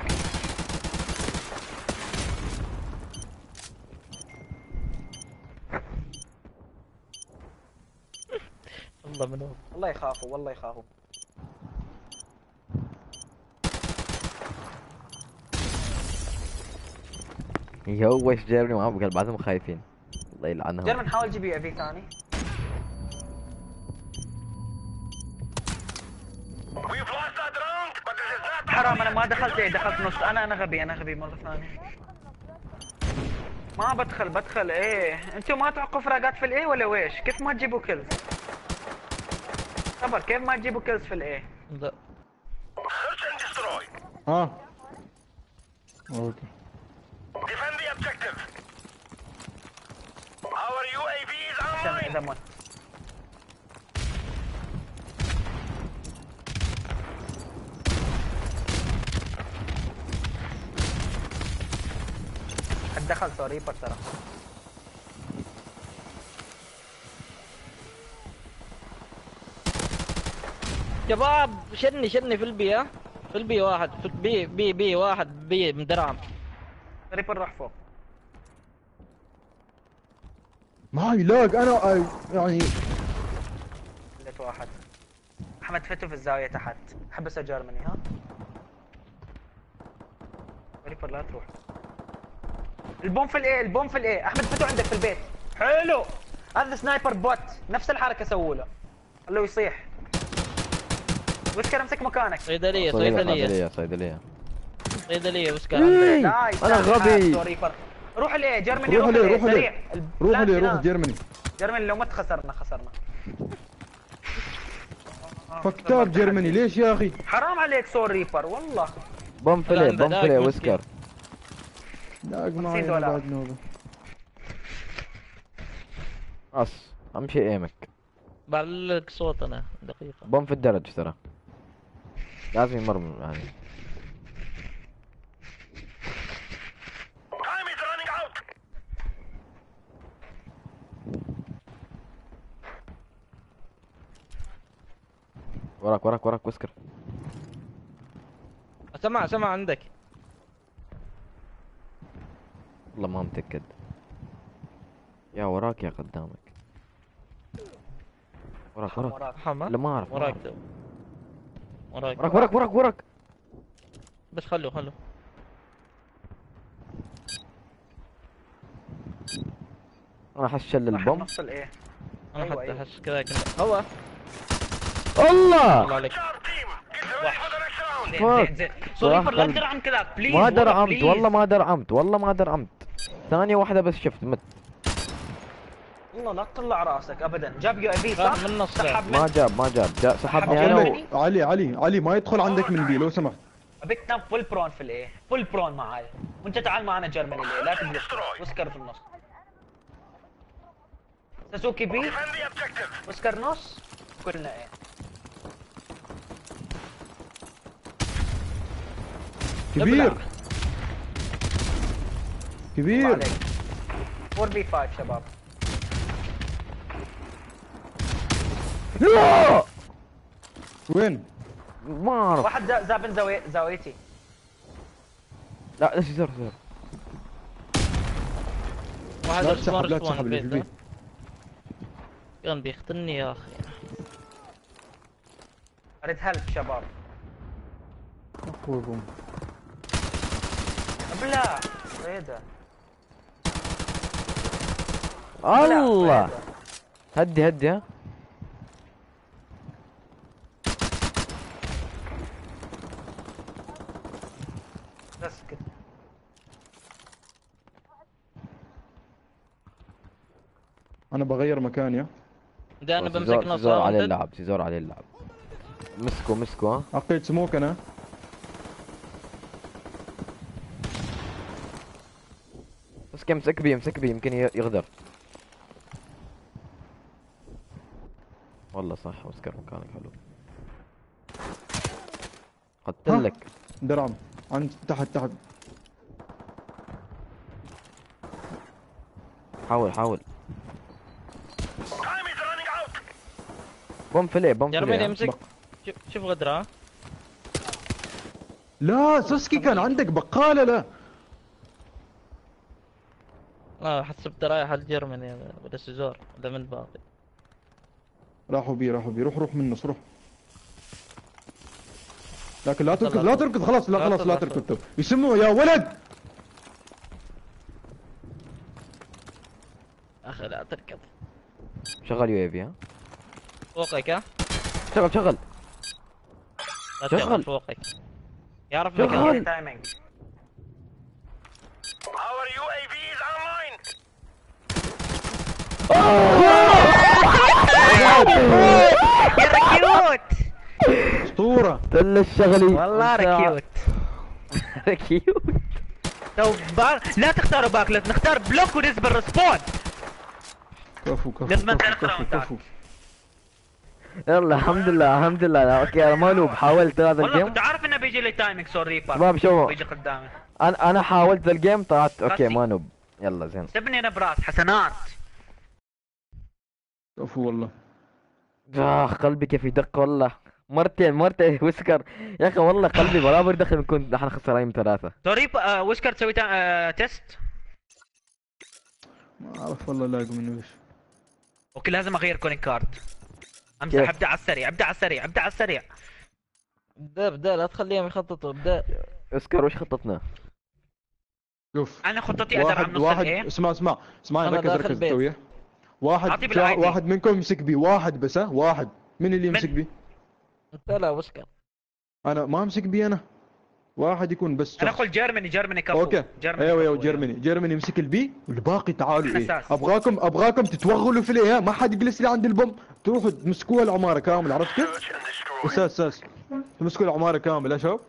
والله منو. والله يخافوا والله يخافوا. هو ايش جايبني معاهم قال بعدهم خايفين. الله يلعنهم. جرب نحاول جيب يو في ثاني. حرام انا ما دخلت ايه دخلت نص. انا انا غبي انا غبي مرة ثانية. ما بدخل بدخل ايه. انتوا ما تعقوا فراقات في الايه ولا ويش؟ كيف ما تجيبوا كلز؟ صبر كيف ما تجيبوا كلز في الايه؟ لا ها اوكي. عشان اذا مت. دخل سو ريبر ترى. شباب شني شني في البي ها في البي واحد في البي بي بي واحد بي مدرعم. ريبر راح فوق. معي لاج انا آه، يعني لقيت واحد. احمد فتو في الزاوية تحت. حبسه جيرماني ها. ريبر لا تروح. البوم في الايه البوم في الايه احمد فتو عندك في البيت. حلو. هذا سنايبر بوت نفس الحركة سووا له. خلوه يصيح. وسكر امسك مكانك. صيدلية صيدلية صيدلية صيدلية صيدلية وسكر إيه. عندك. نايس. أنا غبي. سو ريبر. روح الايه جيرماني روح روح ليه الايه روح سريع. ليه روح ليه روح جيرماني. جيرماني لو مت خسرنا خسرنا. فكتاب جيرماني ليش يا اخي؟ حرام عليك سو ريبر والله. بوم فلي عنده بوم لاج فلي مسكين. وسكر. لاج معي خمسين أنا دولار. بعد نوبة. خلاص اهم شيء ايمك. بعلق صوت انا دقيقة. بوم في الدرج ترى. لازم يمر يعني. وراك وراك وراك وسكر. سمع سمع عندك. والله ما متأكد. يا وراك يا قدامك. وراك وراك. وراك. حما لا ما اعرف. وراك تو. وراك وراك وراك وراك وراك. بس خلو خلو. انا حشل واحد البوم. نص الايه. انا أيوة، حتى أيوة. احس كذا كنت هو الله الله عليك. زين زين زين. سو ريبر لا خل- تدرعم كذا بليز. ما والله درعمت بليز. والله ما درعمت والله ما درعمت. ثانية واحدة بس شفت مت. والله لا تطلع راسك ابدا. جاب يو اي في صح؟ راح من النص. سحب ما من جاب ما جاب جاء سحبني انا أقول و... لك. علي علي علي ما يدخل عندك من بي لو سمحت. ابيك تنام فول برون في الايه. فول برون معاي. وانت تعال معنا جيرماني ليه لا تجلس. وسكر في النص. ساسوكي بي. وسكر نص. كلنا ايه. كبير ابلع. كبير. فور بي فايف شباب. لا وين؟ ما اعرف. واحد زا- زابن زاوية زاويتي. لا ايش زر زر. واحد لا رسمان تسحب لا رسمان تسحب اللي في البيت البي. ده. كان بيختني يا اخي. اريد هيلب شباب. اخوي بوم. ابلع. ريده. الله ريدة. هدي هدي ها. بس كده. انا بغير مكاني. ده انا بمسك سيزور- نص سيزور عليه ها اللعب سيزور عليه اللعب. مسكوا مسكوا ها. عقيت سموك انا. بس كم مسك بي مسك بي يمكن ي- يغدر. والله صح وسكر مكانك حلو. ها؟ قتلك. درعم عند تحت تحت. حاول حاول. بوم فلي بوم جرميني فلي. امسك. شوف شوف غدرة. لا سوسكي كان عندك بقالة لا. اه حسبت رايح الجرمني ولا سيزور ولا من باقي. راحوا بي راحوا بي روح روح من النص روح. لكن لا تركض لا تركض خلاص لا لا خلاص لا تطلع تركض. يسموا يا ولد. اخي لا تركض. شغل يو اي في ها. فوقك ها. شغل شغل. لا شغل. تشغل فوقك. يعرف شغل. مكان. تايمينج. يا ركيوت. اسطورة. تل الشغلي. والله ركيوت. ركيوت. تو بار... لا تختاروا باكلت نختار بلوك ونسبة الرسبون. كفو كفو لازم كفو تاخذ كفو راوندات. كفو. يلا الحمد لله الحمد لله. لا، اوكي انا ما نوب حاولت هذا والله الجيم. كنت عارف انه بيجي لي تايمينج سوري ريبر. شباب شوفوا بيجي قدامي. انا انا حاولت ذا الجيم طلعت اوكي كاتي. ما نوب. يلا زين. سبني انا براس حسنات. عفو والله. اخ قلبي كيف يدق والله. مرتين مرتين وسكر يا اخي والله قلبي برابر دخل نكون نحن خسرانين ثلاثة. سوري آه وسكر تسوي تا... آه تيست. ما اعرف والله لاقي منه ايش. اوكي لازم اغير كولينج كارد. امزح. كيف؟ ابدا على السريع ابدا على السريع ابدا على السريع. ابدا ابدا لا تخليهم يخططوا ابدا. اسكر وش خطتنا؟ شوف انا خطتي ادرع واحد من نص واحد الايه. اسمع اسمع اسمع أنا ركز داخل ركز بيت. تويه. واحد أعطي شا... بالآي دي. واحد منكم يمسك بي، واحد بس ها واحد. من اللي من؟ يمسك بي؟ انت لا وسكر. انا ما امسك بي انا. واحد يكون بس انا شخص. اقول جيرماني جيرماني كفو. اوكي جيرماني ايوه ايوه كفو. جيرماني جيرماني يمسك البي والباقي تعالوا ايه. حساس. ابغاكم ابغاكم تتوغلوا في الايه، ما حد يجلس لي عند البوم، تروحوا تمسكوا العماره كامل، عرفت كيف؟ اساس اساس تمسكوا العماره كامل يا شباب.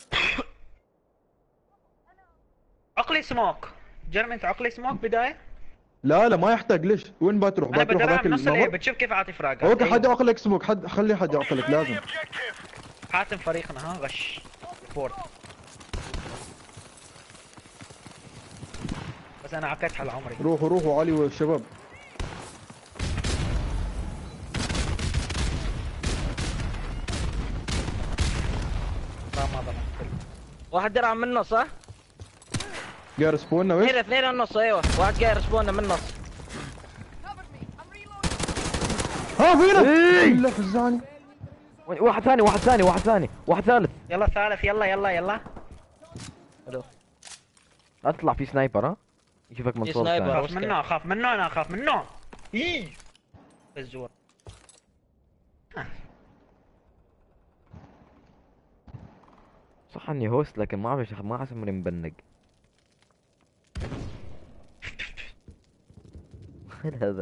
عقلي سموك. جيرماني عقلي سموك بدايه. لا لا ما يحتاج، ليش؟ وين بتروح؟ انا بتروح بدرع ذاك من نص الايه. الممر؟ بتشوف كيف اعطي فراغات. اوكي أيوه. حد يعقلك سموك، حد خلي حد يعقلك لازم. حاتم فريقنا ها غش. فورد. بس انا عكيت على عمري. روحوا روحوا علي والشباب. لا ما ضمن. واحد درع من النص ها؟ قاعد سبونا اثنين وين؟ اثنين النص ايوه، واحد قاعد يرسبونا من النص. ها فينا إيه. الا فزعني. واحد ثاني واحد ثاني واحد ثاني واحد ثالث. يلا ثالث يلا يلا يلا. اطلع في سنايبر ها يشوفك من في صوب سنايبر. ثاني. اخاف منه اخاف منه انا اخاف منه. ايه الزور. صح اني هوست لكن ما اعرف ما احس اني مبنق. هذا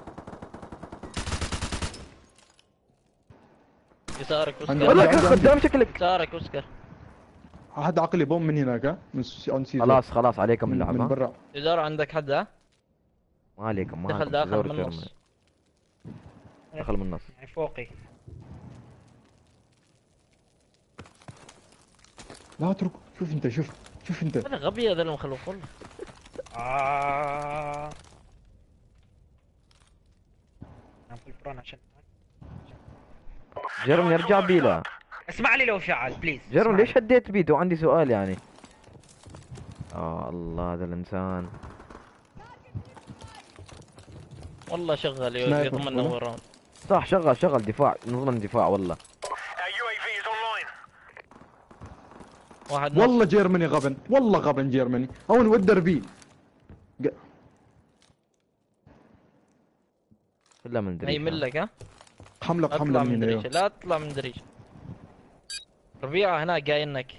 يسارك عندي- وسكر. والله عندي- كان عندي. قدام شكلك. يسارك وسكر. احد عقلي بوم من هناك ها؟ من س- عن سيزون. خلاص خلاص عليكم من, اللعب من ها؟ برا. يزار عندك حد ها؟ ما عليكم ما دخل عليكم. داخل زور من جيرماني. النص. دخل من النص. يعني فوقي. لا اترك، شوف انت شوف شوف انت. هذا غبي هذا المخلوق والله. آه. أنا في الفرن عشان جيرماني ارجع بيلا. اسمع لي لو شعل بليز. جيرماني ليش هديت بيدو؟ عندي سؤال يعني. اه الله هذا الانسان. والله شغل سنايبر يضمننا والله. وراهم. صح شغل شغل دفاع نظام دفاع والله. واحد نص. والله جيرماني غبن، والله غبن جيرماني. هون ودر بي. ق- كلها من دريشة. نايم لك ها؟ حملك اطلع حمله من من هنا دريشة، لا تطلع من دريشة. ربيعة هناك جاينك.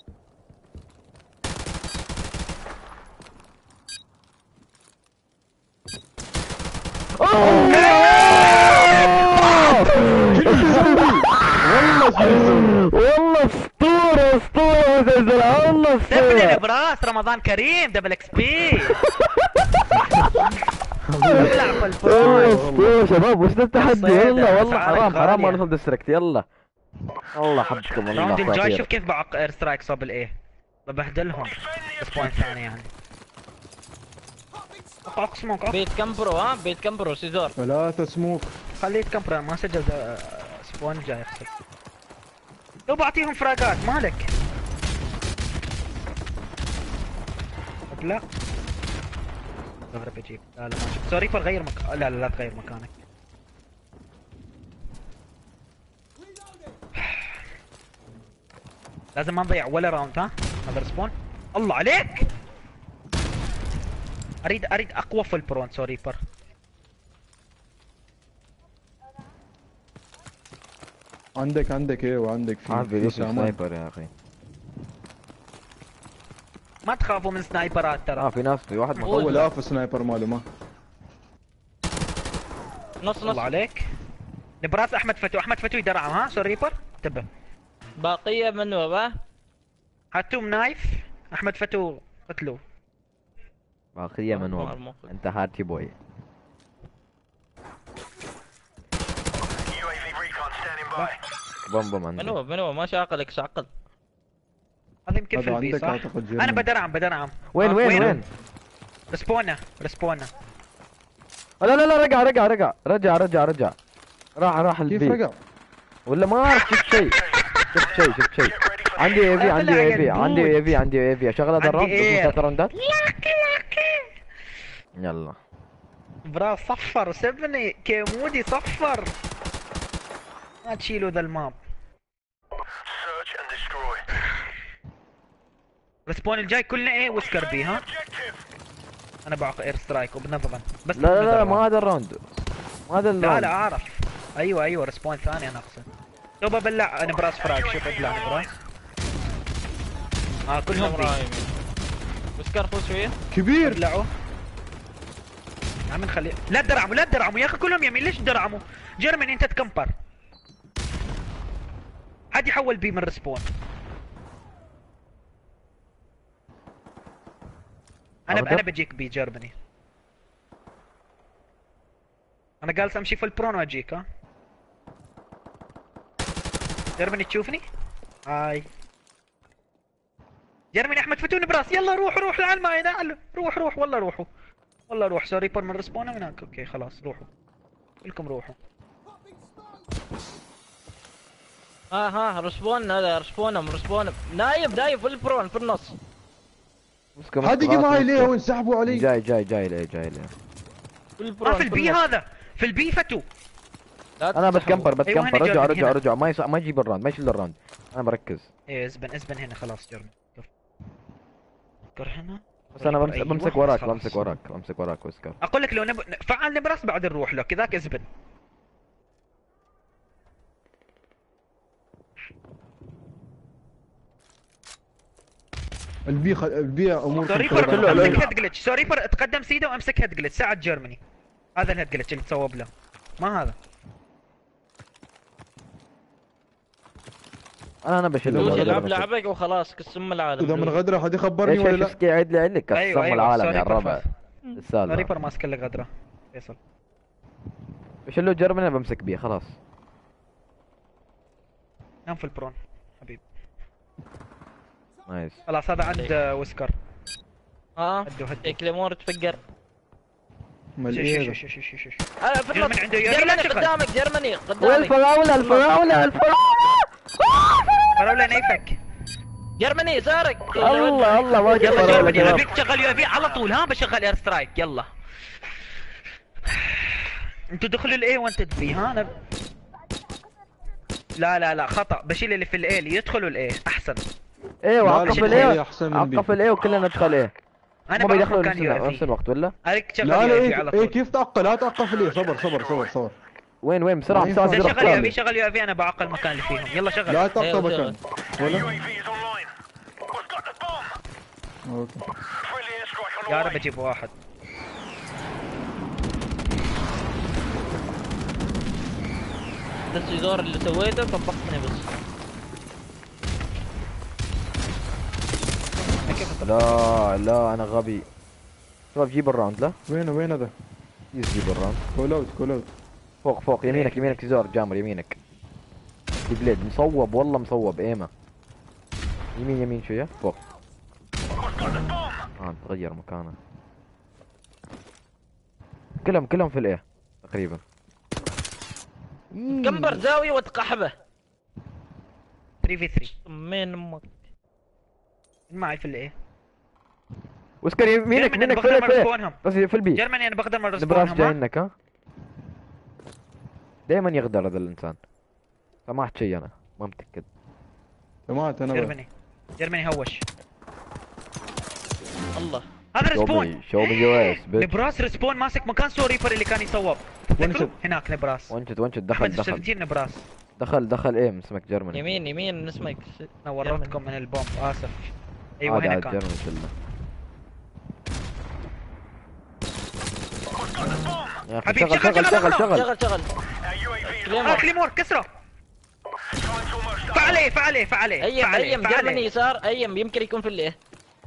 والله اسطورة اسطورة مسلسل والله دبل اسطورة. براس رمضان كريم دبل اكس بي. طلع في والله الفرن. اسطورة شباب وش ذا التحدي؟ الصيدة، والله والله أسعارك حرام حرام ما غالية. ندخل ديستريكت يلا. الله حبكم والله الراوند الجاي خطير. شوف كيف بعق اير سترايك صوب الايه. ببهدلهم. بس بوينت ثاني يعني. اقعد سموك اقعد. بيت كمبرو ها؟ بيت كمبرو سيزور. ثلاثة سموك. خليه يتكمبر ما سجل آه، سبون جاي يخسر. لو بعطيهم فراقات مالك. لا اغرب اجيب. لا لا ما شفت. سوري غير مك... لا لا لا تغير مكانك. لازم ما نضيع ولا راوند ها. هذا ريسبون. الله عليك. اريد اريد اقوى فل برون سوري بر. عندك عندك ايه وعندك في عارف في يوسف سامان. سنايبر يا اخي. ما تخافوا من سنايبرات ترى. اه في ناس في واحد قول. هو مطول. لاف سنايبر ماله ما. نص نص. الله عليك. نبراس احمد فتو. احمد فتو يدرعم ها سوري ريبر. انتبه. باقية منه با. هاتوم نايف. احمد فتو قتلوه. باقية من ما- وين؟ ما- انت هارتي بوي. بوم بوم عندي. منو منو ما شاقلك شعقل. هذا يمكن في هذا البي عندك صح؟ اعتقد انا جيرماني. بدرعم بدرعم. وين آه، وين وينه؟ وين؟ رسبونا رسبونا. لا لا لا رجع رجع رجع رجع رجع رجع راح راح كيف البي رجع؟ ولا ما اعرف شفت شيء شفت شيء شفت شيء. عندي اي في عندي اي في عندي اي في عندي اي في اشغل هذا الراوند إيه. ثلاث راوندات. يلا برا صفر سبني كيمودي صفر. ما تشيلوا ذا الماب. رسبون الجاي كلنا ايه وسكر بي ها. انا بعق اير سترايك وبنظما بس لا لا لا ما هذا الراوند ما هذا لا الراوند. لا اعرف. ايوه ايوه رسبون ثاني انا اقصد. تو ببلع انا براس فراج. شوف ابلع نبراس. اه كلهم بي. وسكر فوز شويه. كبير. ابلعوا. عم نخلي لا تدرعموا لا تدرعموا يا اخي كلهم يمين. ليش تدرعموا؟ جيرمن انت تكمبر. حد يحول بي من رسبون. انا ب... أرجع؟ انا بجيك بي جيرماني. انا جالس امشي في البرون واجيك ها. جيرماني تشوفني؟ هاي جيرماني احمد فتوني براس. يلا روح روح لعل ما ينعل. روح روح والله روحوا والله روح. سوري بر من رسبونه من هناك. اوكي خلاص روحوا كلكم روحوا. ها ها رسبون هذا رسبونهم رسبونهم نايم نايم في البرون في النص. مسكوا هذه مسكوا معي خلاص، ليه مسكوا. وانسحبوا علي؟ جاي جاي جاي ليه جاي ليه. في البرون اه في البي النص. هذا في البي فتو. لا انا تتسحبوا. بتكمبر أيوة، بتكمبر. هنا رجع جيرماني رجع هنا. رجع ما يس... ما يجيب الراوند ما يشيل الراوند. انا بركز ايه اسبن اسبن هنا خلاص جيرماني. كر هنا. بس انا بمسك, أيوة، بمسك بس وراك خلاص. بمسك وراك بمسك وراك وسكر. اقول لك لو نب... فعل نبرس بعد نروح له كذاك اسبن. البي خ... البي امور سوريفر كله- امسك كله- هيد جلتش. سوريفر تقدم سيدا وامسك هيد جلتش. ساعد جيرماني. هذا الهيد جلتش اللي تصوب له. ما هذا. انا انا بشيل يوسف الراوند. يلعب لعبك وخلاص كسم العالم. اذا من غدره حد يخبرني ايش ولا ايش لا؟ اسكي عيد لي عندك أيوة، قسم أيوة، العالم يا سوري الربع. فاف. السالفه سوريفر ماسك لك غدره. فيصل بشيل له جيرماني انا بمسك بيه خلاص. نام في البرون حبيب. نايس. خلاص هذا عند آه، وسكر. ها هدوا هدوا. كليمور تفقر. امال شو- ايه شو- هذا؟ شو- شو- شو- شو- شو. آه، في جيرماني النص. عنده يوري. لا جيرماني تشغل. قدامك جيرماني وين قدامك. الفراولة الفراولة الفراولة. فراوله نيفك. جيرماني سارك. الله الله ما جاب يلا فراولة جيرماني شباب. ابيك تشغل يو في على طول ها. بشغل اير سترايك يلا. انتوا دخلوا الاي وانت بي ها. انا لا لا لا خطا. بشيل اللي في الاي اللي يدخلوا الاي احسن. ايوه لا، عقف لا، الايه هي أحسن من بي. عقف الايه وكلنا ندخل ايه. انا ما بعرف بيدخلوا مكان يو نفس اي نفس في. الوقت ولا؟ عليك تشغل لا لا يو اي في على ايه, إيه طول. كيف تعقل؟ لا تعقل ليه. صبر صبر صبر صبر. وين وين بسرعة ما بسرعة ينفع. بسرعة شغل يو اي في بسرعة. شغل يو اي في. انا بعقل المكان اللي فيهم. يلا شغل. لا تعقل أيوة، مكان ولا؟ اوكي. يا رب اجيب واحد. التسجيل اللي سويته طبقتني بس. لا لا انا غبي. شباب جيب الراوند لا وين وين هذا؟ يجيب الراوند. كول اوت كول اوت. فوق فوق يمينك يمينك سيزار جامر يمينك. دي بليد مصوب والله مصوب ايمه. يمين يمين شوية فوق. اه تغير مكانه. كلهم كلهم في الايه تقريبا. كمبر زاوية وتقحبه. ثلاثة في ثلاثة. من امك. معي في الايه. وسكر يمينك جيرماني يمينك أنا في بقدر في مرسبونهم. بس في البي. جيرماني انا بقدر من نبراس رسبونهم جاي ها. انك ها. دائما يغدر هذا الانسان. سمعت شيء انا ما متأكد. سمعت انا بقى. جيرماني جيرماني هوش. الله. هذا شو رسبون. مي شو مي يو اس بيت. نبراس رسبون ماسك مكان سوريفر اللي كان يصوب. وين تذكروا؟ شد؟ هناك نبراس. وانشد وانشد دخل احمد دخل سبعتاشر نبراس. دخل دخل ايه من اسمك جيرماني. يمين يمين اسمك. انا ورطكم من البومب اسف. ايوه هنا كان. جيرماني شله. يا اخي حبيبي، شغل شغل، شغل شغل، شغل شغل شغل. شغل. اه كليمور. كليمور كسره. فعليه فعليه فعليه ايم فعليه ايم جيرماني فعليه يسار ايم يمكن يكون في الايه.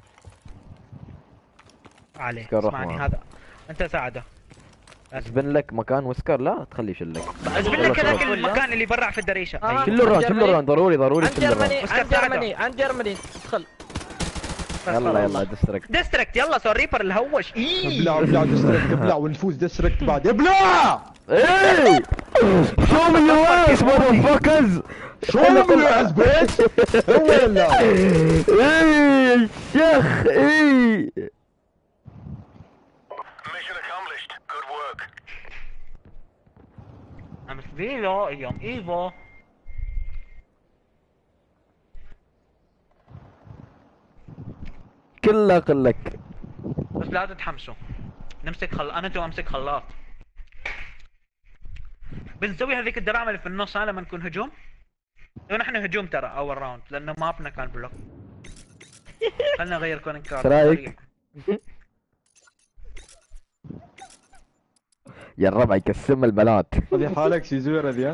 فعليه. سكر اسمعني رحمة. هذا انت ساعده. اسبن لك مكان وسكر لا تخليه يشلك. ازبل يلا لك هذاك شغل. المكان اللي برع في الدريشه. آه. أيوة. شلوا الراوند شلوا الراوند ضروري ضروري عن شلوا الراوند. جيرماني وسكر عن ساعده. جيرماني عن جيرماني ادخل. يلا يلا ديستركت. ديستركت يلا سو ريبر الهوش. اي ابلع ابلع ديستركت ابلع ونفوز ديستركت بعد ابلع. ايه شو من يواس ماذر فاكرز. شو من يواس بيت هو ولا ايه الشيخ ايه. I'm فيلا يوم ايفا. كله قلك. بس لا تتحمسوا. نمسك خل انا تو امسك خلاط. بنسوي هذيك الدراما اللي في النص ها لما نكون هجوم. ونحن هجوم ترى اول راوند لانه مابنا كان بلوك. خلنا نغير كونن كارد. ايش رايك؟ يا الربع يكسم البنات. هذه حالك سيزور هذه.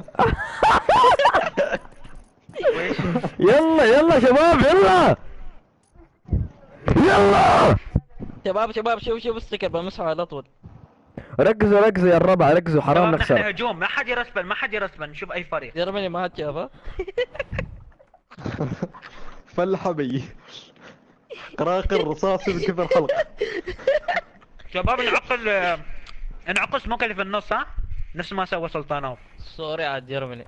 يلا يلا شباب يلا يلا شباب شباب شوف شوف السكر بمسحه على طول. ركزوا ركزوا يا الربع ركزوا حرام نحن نخسر. هجوم ما حد يرسبن ما حد يرسبن نشوف اي فريق. جرمني ما حد شافها. فلحة بي قراقر رصاصي بكثر خلق. شباب نعقل نعقل سموك اللي في النص ها نفس ما سوى سلطانوف. سوري عاد جرمني.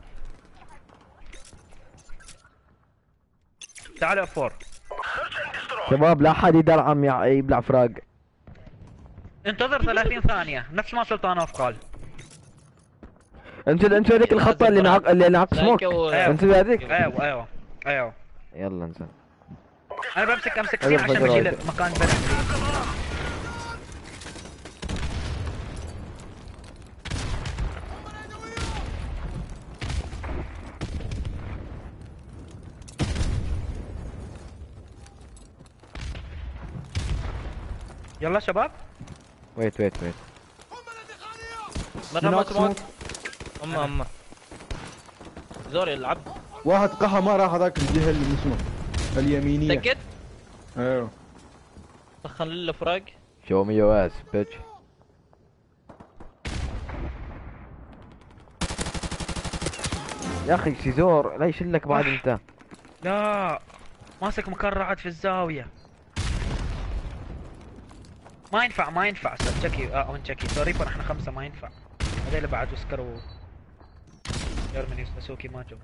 تعالوا فور. شباب لا حد يدرعم يبلع فراق. انتظر ثلاثين ثانية نفس ما سلطانوف قال. انت انت هذيك الخطة اللي نعق اللي نعق سموك. انت هذيك. ايوه ايوه ايوه. يلا انزل. انا بمسك امسك سين عشان بشيل مكان بنت. يلا شباب. ويت ويت ويت. مرة ما سموك. اما اما. زوري العب. واحد قحى ما راح هذاك الجهة اللي اسمه اليمينية. تأكد؟ ايوه. دخل له فراق. شو مي يواس بيتش. يا اخي سيزور لا يشلك بعد انت. لا ماسك مكرعات في الزاوية. ما ينفع ما ينفع تشكي اه اون تشكي سوري فر احنا خمسة ما ينفع. هذول بعد وسكر و جرمني ساسوكي ما جو.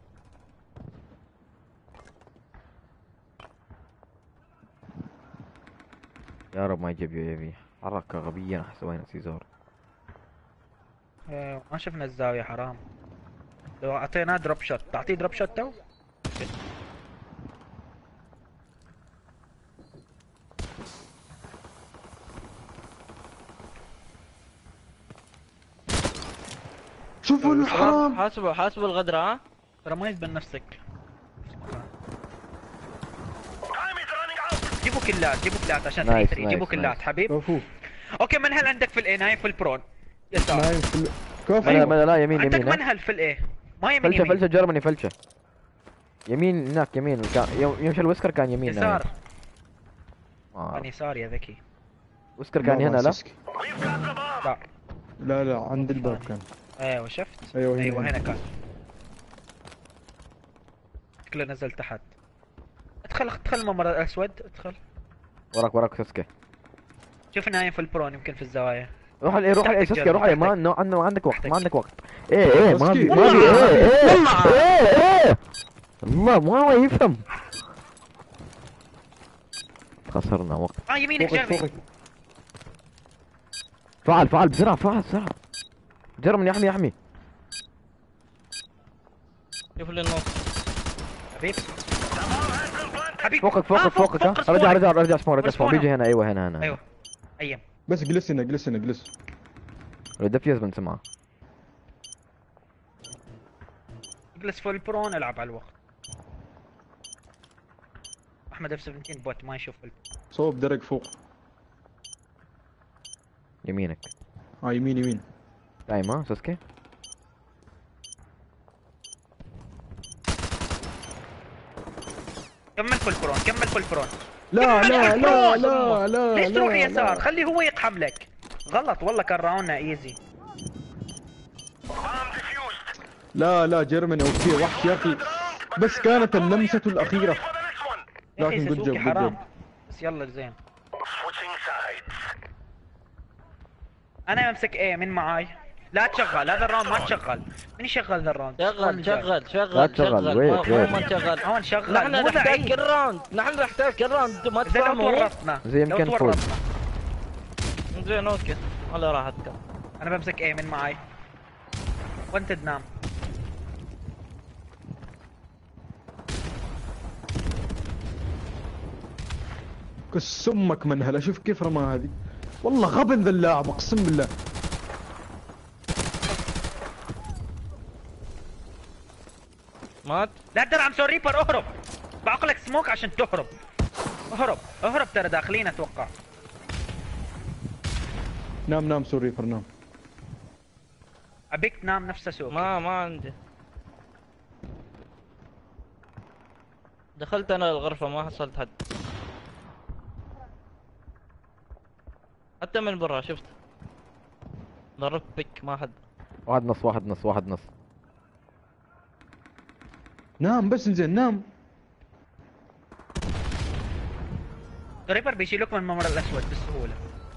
يا رب ما يجيب يو يبي حركة غبية سوينا سيزور. آه ما شفنا الزاوية حرام. لو اعطيناه دروب شوت تعطيه دروب شوت تو. شوفوا الحرام. حاسبوا حاسبوا الغدرة ها. ترى ما يزبن نفسك. جيبوا كلات جيبوا كلات عشان ثري ثري جيبوا كلات حبيب. كفو. اوكي من هل عندك في الاي نايم في البرون؟ يسار. نايم في ال- كفو. لا لا لا يمين عندك يمين. من هل في الاي؟ ما يمين فلشة يمين. فلشة جرمني فلشة. يمين هناك يمين كان يمشي الوسكر كان يمين. يسار. آه. كان يسار يا ذكي. وسكر كان هنا لا؟ لا. لا لا عند الباب كان. ايوه شفت؟ ايوه هنا. ايوه هنا كان. شكله نزل تحت. ادخل ادخل الممر الاسود ادخل. وراك وراك ساسكي. شوف نايم في البرون يمكن في الزوايا. روح عليه روح عليه تحتك ساسكي جرب، روح عليه ما تحتك. ما عندك ما عندك وقت تحتك. ما عندك وقت. ايه ايه ما ساسكي. بي ما بي ايه ايه ايه ايه الله ما هو يفهم. خسرنا وقت. اه يمينك فوقك جرمي. فوقك. فعل فعل بسرعة فعل بسرعة. جرمني يحمي يحمي. شوف لي النص. حبيب. حبيب. فوقك آه، فوقك فوق- فوقك فوق ها رجع سبونك. رجع رجع سمون رجع فوق سمون سبونك. بيجي هنا ايوه هنا هنا. ايوه. ايم. بس جلس هنا جلس هنا جلس. الدفيوز بنسمعه. اجلس في البرون العب على الوقت. احمد اف سبعتاشر بوت ما يشوف ال... صوب درج فوق. يمينك. اه يمين يمين. دايم ها ساسكي. كمل في البرون كمل في البرون. لا كمل لا في لا البرون. لا لا ليش تروح لا، يسار؟ لا. خليه هو يقحم لك. غلط والله كان راونا ايزي. لا لا جيرماني اوكي وحش يا اخي. بس كانت اللمسة الأخيرة. يا اخي لكن good ساسوكي job, good حرام. job. نايس يلا زين. انا امسك ايه من معاي؟ لا تشغل هذا الراوند ما تشغل. من يشغل ذا الراوند؟ شغل شغل لا شغل تشغل، شغل ويت، ما- ويت. ما نشغل. هون شغل نحن مو نحتاج ضعيف. كل راوند، نحن نحتاج كل راوند، انتم ما اذا لو تفهموا. تورطنا زي لو يمكن فوز. تورطنا. زين اوكي على راحتك. انا بمسك ايه من معاي وانت تنام. كس امك من هلا، شوف كيف رماها هذه. والله غبن ذا اللاعب اقسم بالله. مات. لا درعم سو ريبر اهرب. بعقلك سموك عشان تهرب. اهرب اهرب ترى داخلين اتوقع. نام نام سوري فر نام. ابيك تنام نفس سوق. ما ما عندي. دخلت انا الغرفة ما حصلت حد. حتى من برا شفت. ضربت بيك ما حد. واحد نص واحد نص واحد نص. نام بس زين نام. ريبر بيشيلوك من الممر الاسود بسهولة.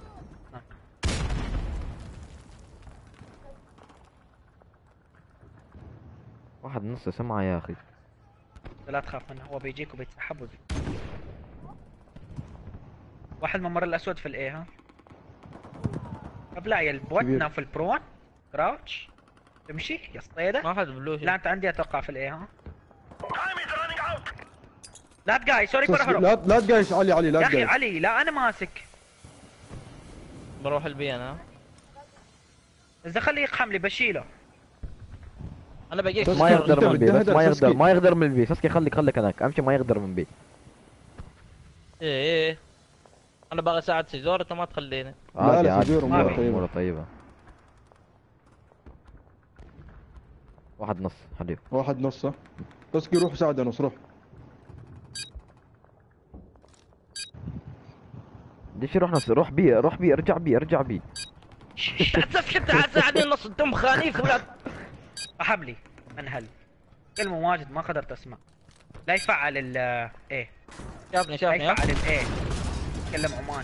واحد نص سمعة يا اخي. لا تخاف منه هو بيجيك وبيتسحب وبي... واحد ممر الاسود في الايه ها. طب لا يا البوتنا في البرون كراوتش تمشي يا الصيدة. ما حد بلوشي. لا انت عندي اتوقع في الايه ها. لا تقاي سوري لا برهرب. لا تقايش علي علي لا يا اخي تقايش. علي لا انا ماسك. بروح البي انا. اذا خليه يقحم لي بشيله. انا بجيك. بس ما أنت يقدر من بي، بس بتهدر ما يقدر ساسكي. ما يقدر من البي. ساسكي خليك خليك هناك، امشي ما يقدر من بي. ايه ايه انا باغي اساعد سيزور انت ما تخليني. عادي لا عادي. سيزور ما اموره بي. اموره طيبه. طيبة. واحد نص حبيب. واحد نصه. بس روح ساعده نص روح. ليش روح نص؟ روح بي روح بي ارجع بي ارجع بي. اسف تعال ساعدني نص انتم خانيف ولا. حبلي انهل. كلمة واجد ما قدرت اسمع. لا يفعل ال ايه. شافني لا شافني ها. يفعل الايه. تكلم عماني.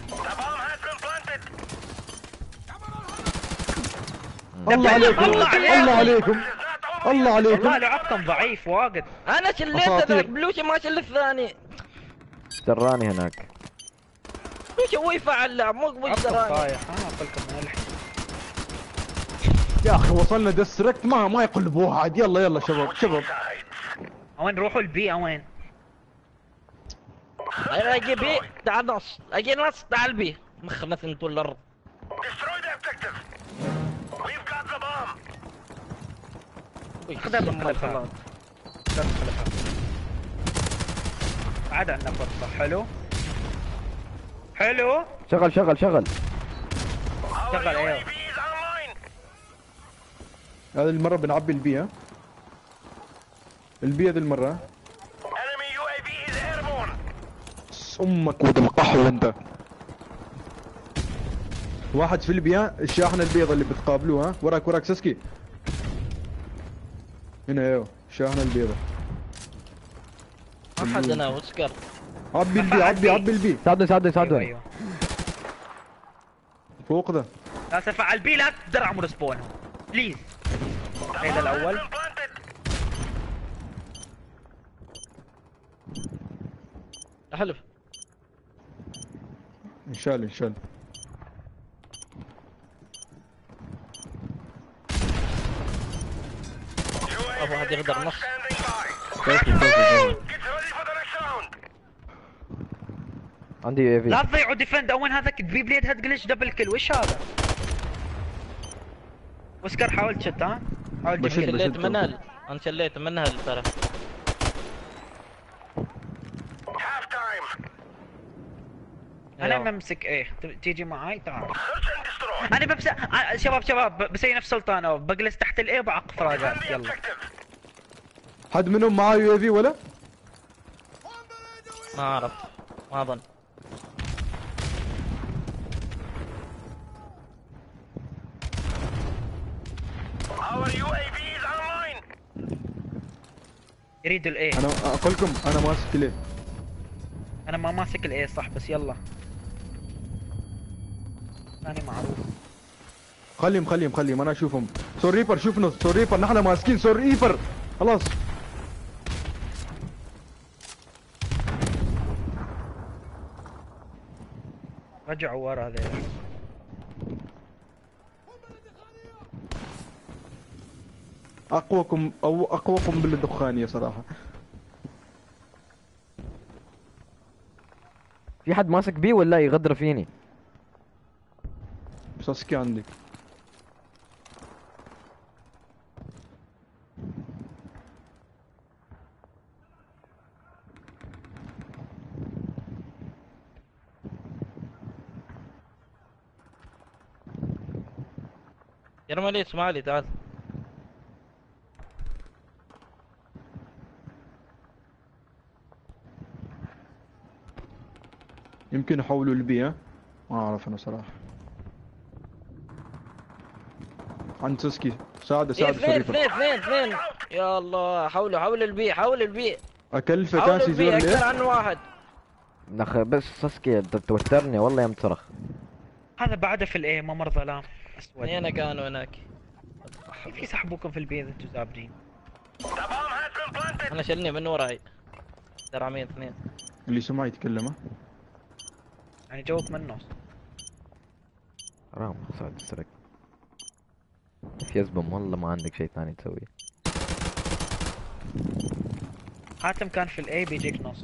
الله عليكم الله عليكم. الله عليكم الله عليكم. والله لعبكم ضعيف واجد. انا شليت أساطير. هذاك بلوشي ما شل الثاني. دراني هناك. بلوشي هو يفعل لا مو مو عبكم دراني. طايح انا اقول لكم من الحين. يا اخي وصلنا ديستريكت ما ما يقلبوها عاد. يلا يلا شباب شباب. وين روحوا البي وين؟ انا اجي بي تعال نص اجي نص تعال بي مخنا انتوا الارض. خذها بالخلفات. خذها بالخلفات. عاد عندنا فرصة. حلو حلو. شغل شغل شغل. شغل ايوه. هذه المرة بنعبي البي ها. البي هذه المرة. امك ود القحوة انت. واحد في البي ها. الشاحنة البيضة اللي بتقابلوها وراك وراك ساسكي. هنا ايوه الشاحنة البيضة. ما حد انا وسكر. عبي البي عبي عبي البي. ساعدوني ساعدوني ايوه ساعدوني. ايوه. فوق ذا. لا تفعل بي لا تدرعموا رسبون بليز. هذا الاول. احلف. انشال انشال. ابو واحد يقدر نص. عندي اي لا في. تضيعوا ديفند. وين هذاك بي بليد هاد جلتش دبل كل وش هذا؟ وسكر حاول تشت ها؟ حاول بشد. تجيب. شليت بشد. منهل انا شليت منهل ترى. انا بمسك ايه ت- تيجي معاي تعال. انا بمسك ع- شباب شباب ب- بسوي نفس سلطانه بجلس تحت الايه وبعقف راجات. يلا حد منهم معاه يو اي في ولا؟ ما اعرف ما اظن. يريدوا الايه. انا اقول لكم انا ماسك ليه. انا انا ما ماسك الاي صح بس يلا. ثاني معروف. خليهم خليهم خليهم انا اشوفهم. سور ريبر شوفنا سور ريبر، نحن ماسكين سور ريبر خلاص. رجعوا ورا هذول. اقواكم او اقواكم بالدخانيه صراحه. في حد ماسك بي ولا يغدر فيني؟ ساسكي عندك. يا رمالي اسمع لي تعال. يمكن يحولوا البي ها؟ ما اعرف انا صراحه. عند ساسكي ساعد إيه، ساعد سور اثنين ريبر. اثنين اثنين اثنين. يا الله، حولوا حول البي حول البي اكلفه حول كاسي زور البي اكثر ليه؟ عنه واحد. نخ بس ساسكي انت توترني والله يا متصرخ. هذا بعده في الاي ممر ظلام اسود. اثنين كانوا هناك. كيف يسحبوكم في البيت انتم زابدين؟ انا شلني من وراي. درعمين اثنين. اللي سمع يتكلم ها؟ يعني جوك من النص. حرام صعد السرق. في يزبم والله ما عندك شيء ثاني تسويه. حاتم كان في الاي بيجيك نص.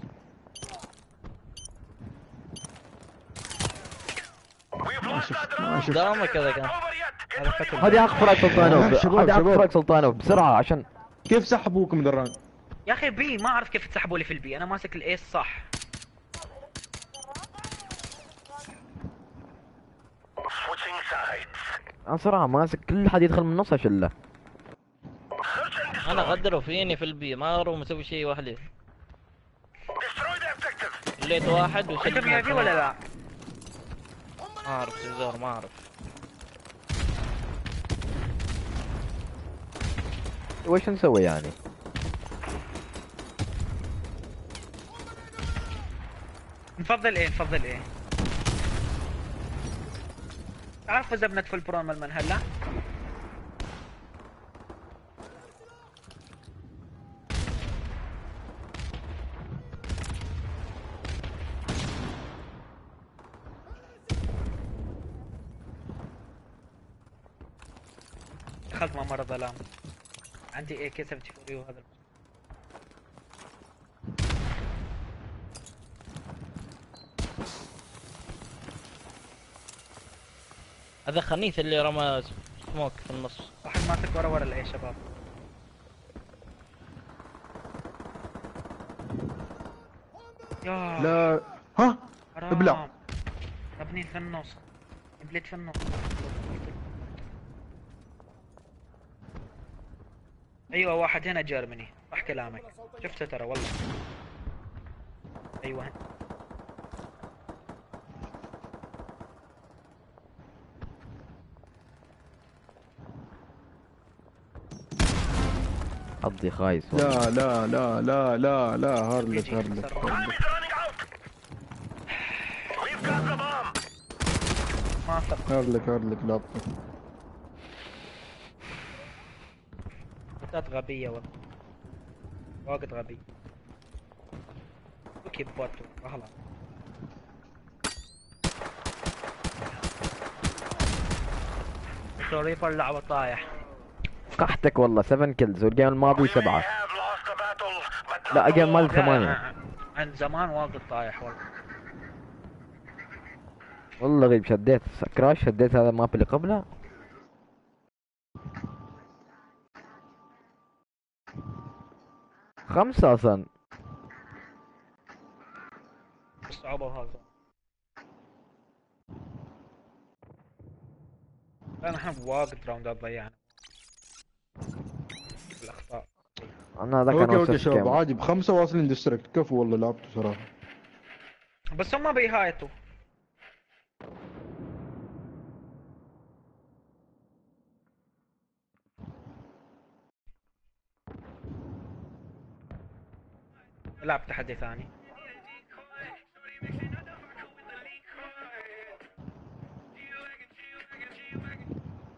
ما شفت ما شفت. دامه كذا كان. هذا فتل. هذه اخفرك سلطانوف، شباب، هذه شباب. اخفرك سلطانوف بسرعة عشان كيف سحبوكم دران؟ يا اخي بي ما اعرف كيف تسحبوا لي في البي، انا ماسك الاي صح. انا صراحة ماسك كل حد يدخل من النص اشله. انا غدروا فيني في البي، ما اروح مسوي شيء وحدي. خليت واحد عندهم وشلني يا بي ولا لا؟ ما اعرف سيزور ما اعرف. وش نسوي يعني؟ نفضل ايه نفضل ايه. تعرف اذا بندخل برو من هلا؟ دخلت ممر ظلام. عندي اي كي سبعة وسبعين وهذا. هذا خنيث اللي رمى سموك في النص. واحد ماسك ورا ورا الاي شباب. يا لا ها حرام. ابلع. ابني في النص. بليت في النص. ايوه واحد هنا جيرماني، صح كلامك. شفته ترى والله. ايوه. حظي خايس والله. لا لا لا لا لا لا هارلك بيجي هارلك يخسر. هارلك. ما صدق. هارلك هارلك لابتوب. بوتات غبية والله. واجد غبي. اوكي بوت اهلا. ريبر لعبة طايح. قحتك والله سبعة كيلز والجيم الماضي سبعة. لا الجيم الماضي ثمانية. عند زمان واجد طايح والله. والله غريب شديت كراش، شديت هذا الماب اللي قبله. خمسة اصلا. الصعوبة وهذا. لا نحن واجد راوندات ضيعنا. الاخطاء. انا هذا كان اوكي اوكي وسط شباب الجيم. عادي بخمسة واصلين ديستركت كفو والله لعبته صراحة. بس هم بيهايتوا. العب تحدي ثاني.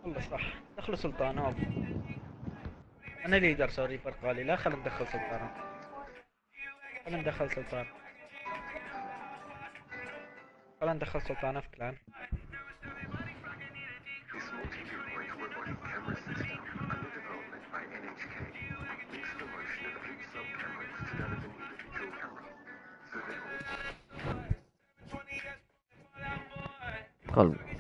والله صح، دخلوا سلطانوف. انا ليدر سوري برتغالي، لا خلينا ندخل سلطان. خلينا ندخل سلطان. خلينا ندخل سلطانوف كلان. خل